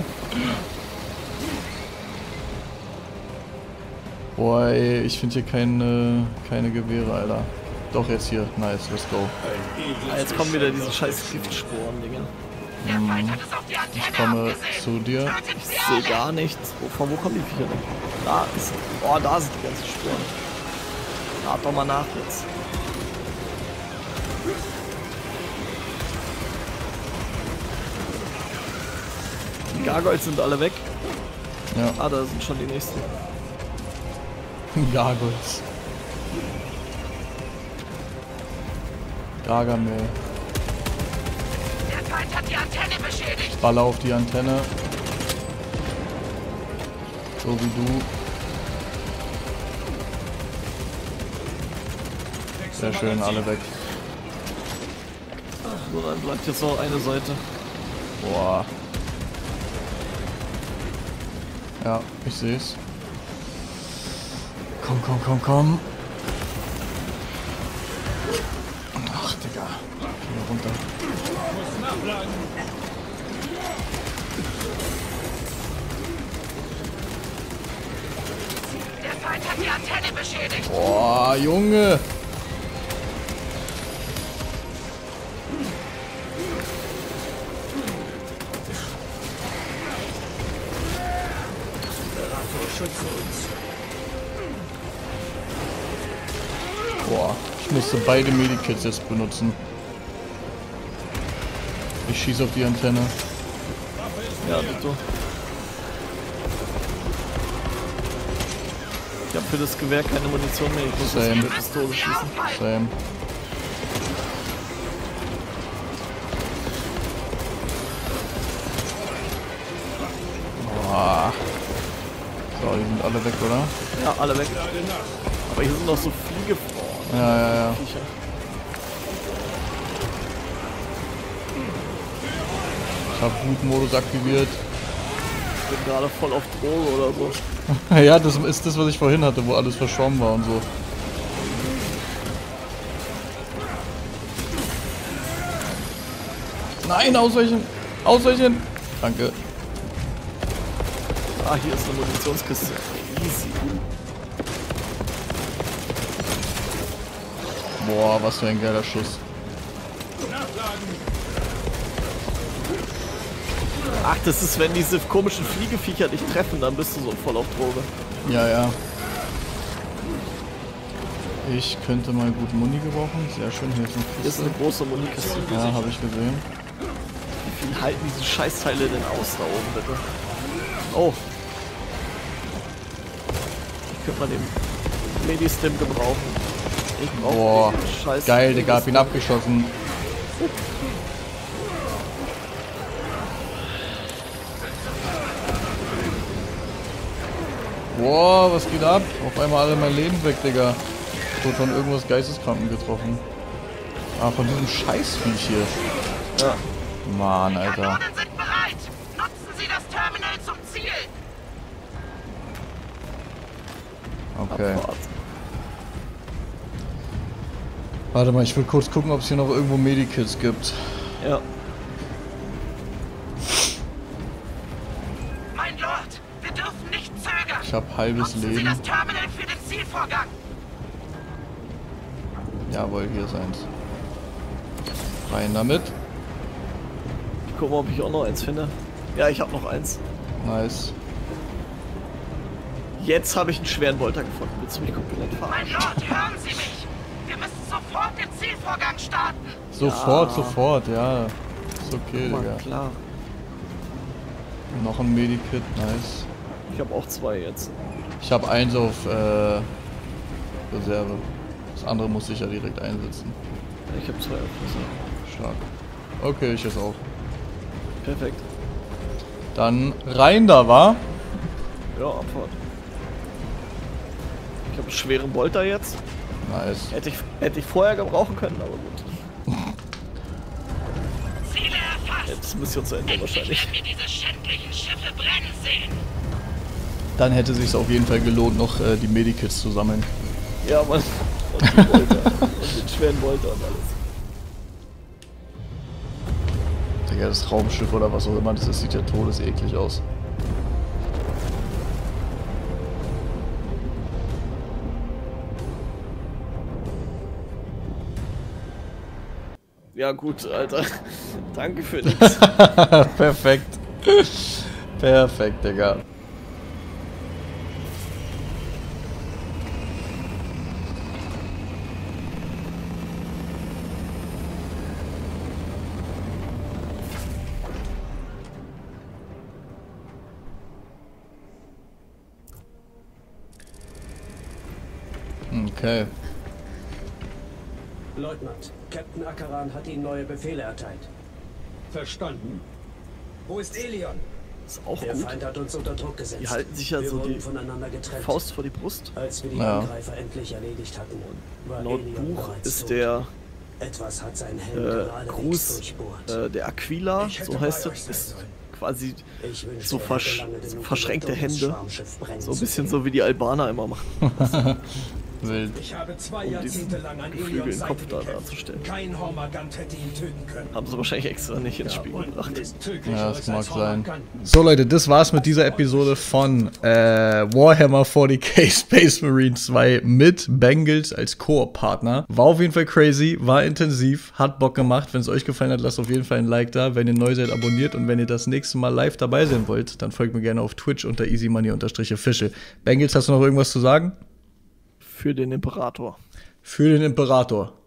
Speaker 1: Boah, ey, ich finde hier keine Gewehre, Alter. Doch, jetzt hier. Nice, let's go.
Speaker 2: Ah, jetzt kommen wieder diese scheiß Giftsporen, Digga.
Speaker 1: Ich komme zu dir.
Speaker 2: Ich sehe gar nichts. Von wo kommen die Viecher denn? Da ist. Oh, da sind die ganzen Sporen. Lad doch mal nach jetzt. Die Gargoyles sind alle weg.
Speaker 1: Ja,
Speaker 2: Ah, da sind schon die nächsten.
Speaker 1: Gargoyles. Gargamel.
Speaker 5: Der Feind hat die Antenne beschädigt.
Speaker 1: Ich baller auf die Antenne. So wie du. Sehr schön, alle weg.
Speaker 2: So, dann bleibt jetzt noch eine Seite.
Speaker 1: Boah. Ja, ich seh's. Komm, komm, komm, komm. Ach, Digga. Geh hier runter.
Speaker 8: Muss nachladen.
Speaker 5: Der Feind hat die Antenne beschädigt.
Speaker 1: Boah, Junge. Boah, ich musste beide Medikits jetzt benutzen. Ich schieße auf die Antenne.
Speaker 2: Ja, bitte. Ich habe für das Gewehr keine Munition mehr. Ich muss jetzt mit der Pistole schießen.
Speaker 1: Same. Boah. So, die sind alle weg, oder?
Speaker 2: Ja, alle weg. Aber hier sind noch so Fliege.
Speaker 1: Ja, ja, ja.
Speaker 2: Viecher.
Speaker 1: Ich habe Wutmodus aktiviert.
Speaker 2: Ich bin gerade voll auf Droge oder so.
Speaker 1: Ja, das ist das, was ich vorhin hatte, wo alles verschwommen war und so. Nein, ausweichen! Ausweichen! Danke.
Speaker 2: Ah, hier ist eine Munitionskiste. Easy.
Speaker 1: Boah, was für ein geiler Schuss.
Speaker 2: Ach, das ist, wenn diese komischen Fliegeviecher dich treffen, dann bist du so voll auf Droge.
Speaker 1: Ja, ja. Ich könnte mal gut Muni gebrauchen. Sehr schön, hier ist eine
Speaker 2: Hier ist eine große Munikiste.
Speaker 1: Ja, habe ich gesehen.
Speaker 2: Wie viel halten diese Scheißteile denn aus da oben, bitte? Oh. Ich könnte mal den Medistim gebrauchen. Ich
Speaker 1: Boah, geil, Digga, hab ihn abgeschossen. Boah, was geht ab? Auf einmal alle mein Leben weg, Digga. Ich wurde von irgendwas Geisteskranken getroffen. Ah, von diesem Scheißviech hier.
Speaker 2: Ja.
Speaker 1: Mann, Alter.
Speaker 5: Kanonen sind bereit. Nutzen Sie das Terminal zum Ziel.
Speaker 1: Okay. Warte mal, ich will kurz gucken, ob es hier noch irgendwo Medikits gibt.
Speaker 2: Ja.
Speaker 5: Mein Lord, wir dürfen nicht zögern.
Speaker 1: Ich habe halbes
Speaker 5: Nutzen Sie
Speaker 1: Leben.
Speaker 5: das Terminal für den Zielvorgang.
Speaker 1: Jawohl, hier ist eins. Rein damit.
Speaker 2: Ich guck mal, ob ich auch noch eins finde. Ja, ich habe noch eins.
Speaker 1: Nice.
Speaker 2: Jetzt habe ich einen schweren Bolter gefunden. Willst du mich komplett
Speaker 5: Mein
Speaker 2: verarschen?
Speaker 5: Lord, hören Sie mich. Wir müssen sofort den Zielvorgang starten.
Speaker 1: Sofort,
Speaker 2: Ja.
Speaker 1: sofort, ja. Ist okay,
Speaker 2: Mann,
Speaker 1: Digga.
Speaker 2: klar.
Speaker 1: Noch ein Medikit, nice.
Speaker 2: Ich habe auch zwei jetzt.
Speaker 1: Ich habe eins auf Reserve. Das andere muss ich ja direkt einsetzen.
Speaker 2: Ich habe zwei auf Reserve.
Speaker 1: Stark. Okay, ich jetzt auch.
Speaker 2: Perfekt.
Speaker 1: Dann rein da, wa?
Speaker 2: Ja, Abfahrt. Ich habe einen schweren Bolter jetzt.
Speaker 1: Nice.
Speaker 2: Hätte ich vorher gebrauchen können, aber gut.
Speaker 5: Ziele erfasst.
Speaker 2: Jetzt Mission zu Ende wahrscheinlich.
Speaker 5: Wenn wir diese schändlichen Schiffe brennen sehen.
Speaker 1: Dann hätte es sich auf jeden Fall gelohnt, noch die Medikits zu sammeln.
Speaker 2: Ja, Mann. Und die Bolter. Und den schweren Bolter und alles.
Speaker 1: Digga, das Raumschiff oder was auch immer, das sieht ja todeseklig aus.
Speaker 2: Ja gut, Alter. Danke für nichts.
Speaker 1: Perfekt. Perfekt, Digga. Okay.
Speaker 3: Leutnant, Captain Akaran hat Ihnen neue Befehle erteilt.
Speaker 4: Verstanden.
Speaker 3: Wo ist Elion?
Speaker 2: Ist auch
Speaker 3: Der
Speaker 2: gut.
Speaker 3: Feind hat uns unter Druck gesetzt.
Speaker 2: Die halten sich ja
Speaker 3: Wir
Speaker 2: so
Speaker 3: wurden
Speaker 2: die
Speaker 3: voneinander getrennt.
Speaker 2: Faust vor die Brust.
Speaker 3: Als wir die
Speaker 1: Ja.
Speaker 3: Angreifer endlich erledigt hatten, war
Speaker 2: Laut
Speaker 3: Elion
Speaker 2: Buch
Speaker 3: bereits
Speaker 2: ist
Speaker 3: tot.
Speaker 2: der
Speaker 3: Etwas hat seinen Helm geradewegs
Speaker 2: Gruß,
Speaker 3: durchbohrt.
Speaker 2: der Aquila,
Speaker 3: Ich hätte
Speaker 2: so
Speaker 3: bei
Speaker 2: heißt
Speaker 3: euch
Speaker 2: es,
Speaker 3: sein
Speaker 2: ist
Speaker 3: sollen.
Speaker 2: quasi
Speaker 3: Ich wünschte,
Speaker 2: so
Speaker 3: er hätte lange genug
Speaker 2: verschränkte
Speaker 3: gelebt, um das
Speaker 2: Hände.
Speaker 3: Schwarmschiff brennen
Speaker 2: So ein
Speaker 3: zu
Speaker 2: bisschen
Speaker 3: sehen.
Speaker 2: so wie die Albaner immer machen.
Speaker 1: Wild.
Speaker 3: Ich habe 2
Speaker 2: diesen
Speaker 3: Jahrzehnte lang an
Speaker 2: Geflügel
Speaker 3: Elions
Speaker 2: im
Speaker 3: Seite
Speaker 2: Kopf da
Speaker 3: gekämpft.
Speaker 2: darzustellen.
Speaker 3: Kein Hormagant hätte ihn töten können.
Speaker 2: Haben sie wahrscheinlich extra nicht ins Spiel gebracht.
Speaker 1: Ja, das mag sein. So Leute, das war's mit dieser Episode von Warhammer 40k Space Marine 2 mit Bengals als Koop-Partner. War auf jeden Fall crazy, war intensiv, hat Bock gemacht. Wenn es euch gefallen hat, lasst auf jeden Fall ein Like da. Wenn ihr neu seid, abonniert. Und wenn ihr das nächste Mal live dabei sein wollt, dann folgt mir gerne auf Twitch unter easymoney_official. Bengals, hast du noch irgendwas zu sagen?
Speaker 2: Für den Imperator.
Speaker 1: Für den Imperator.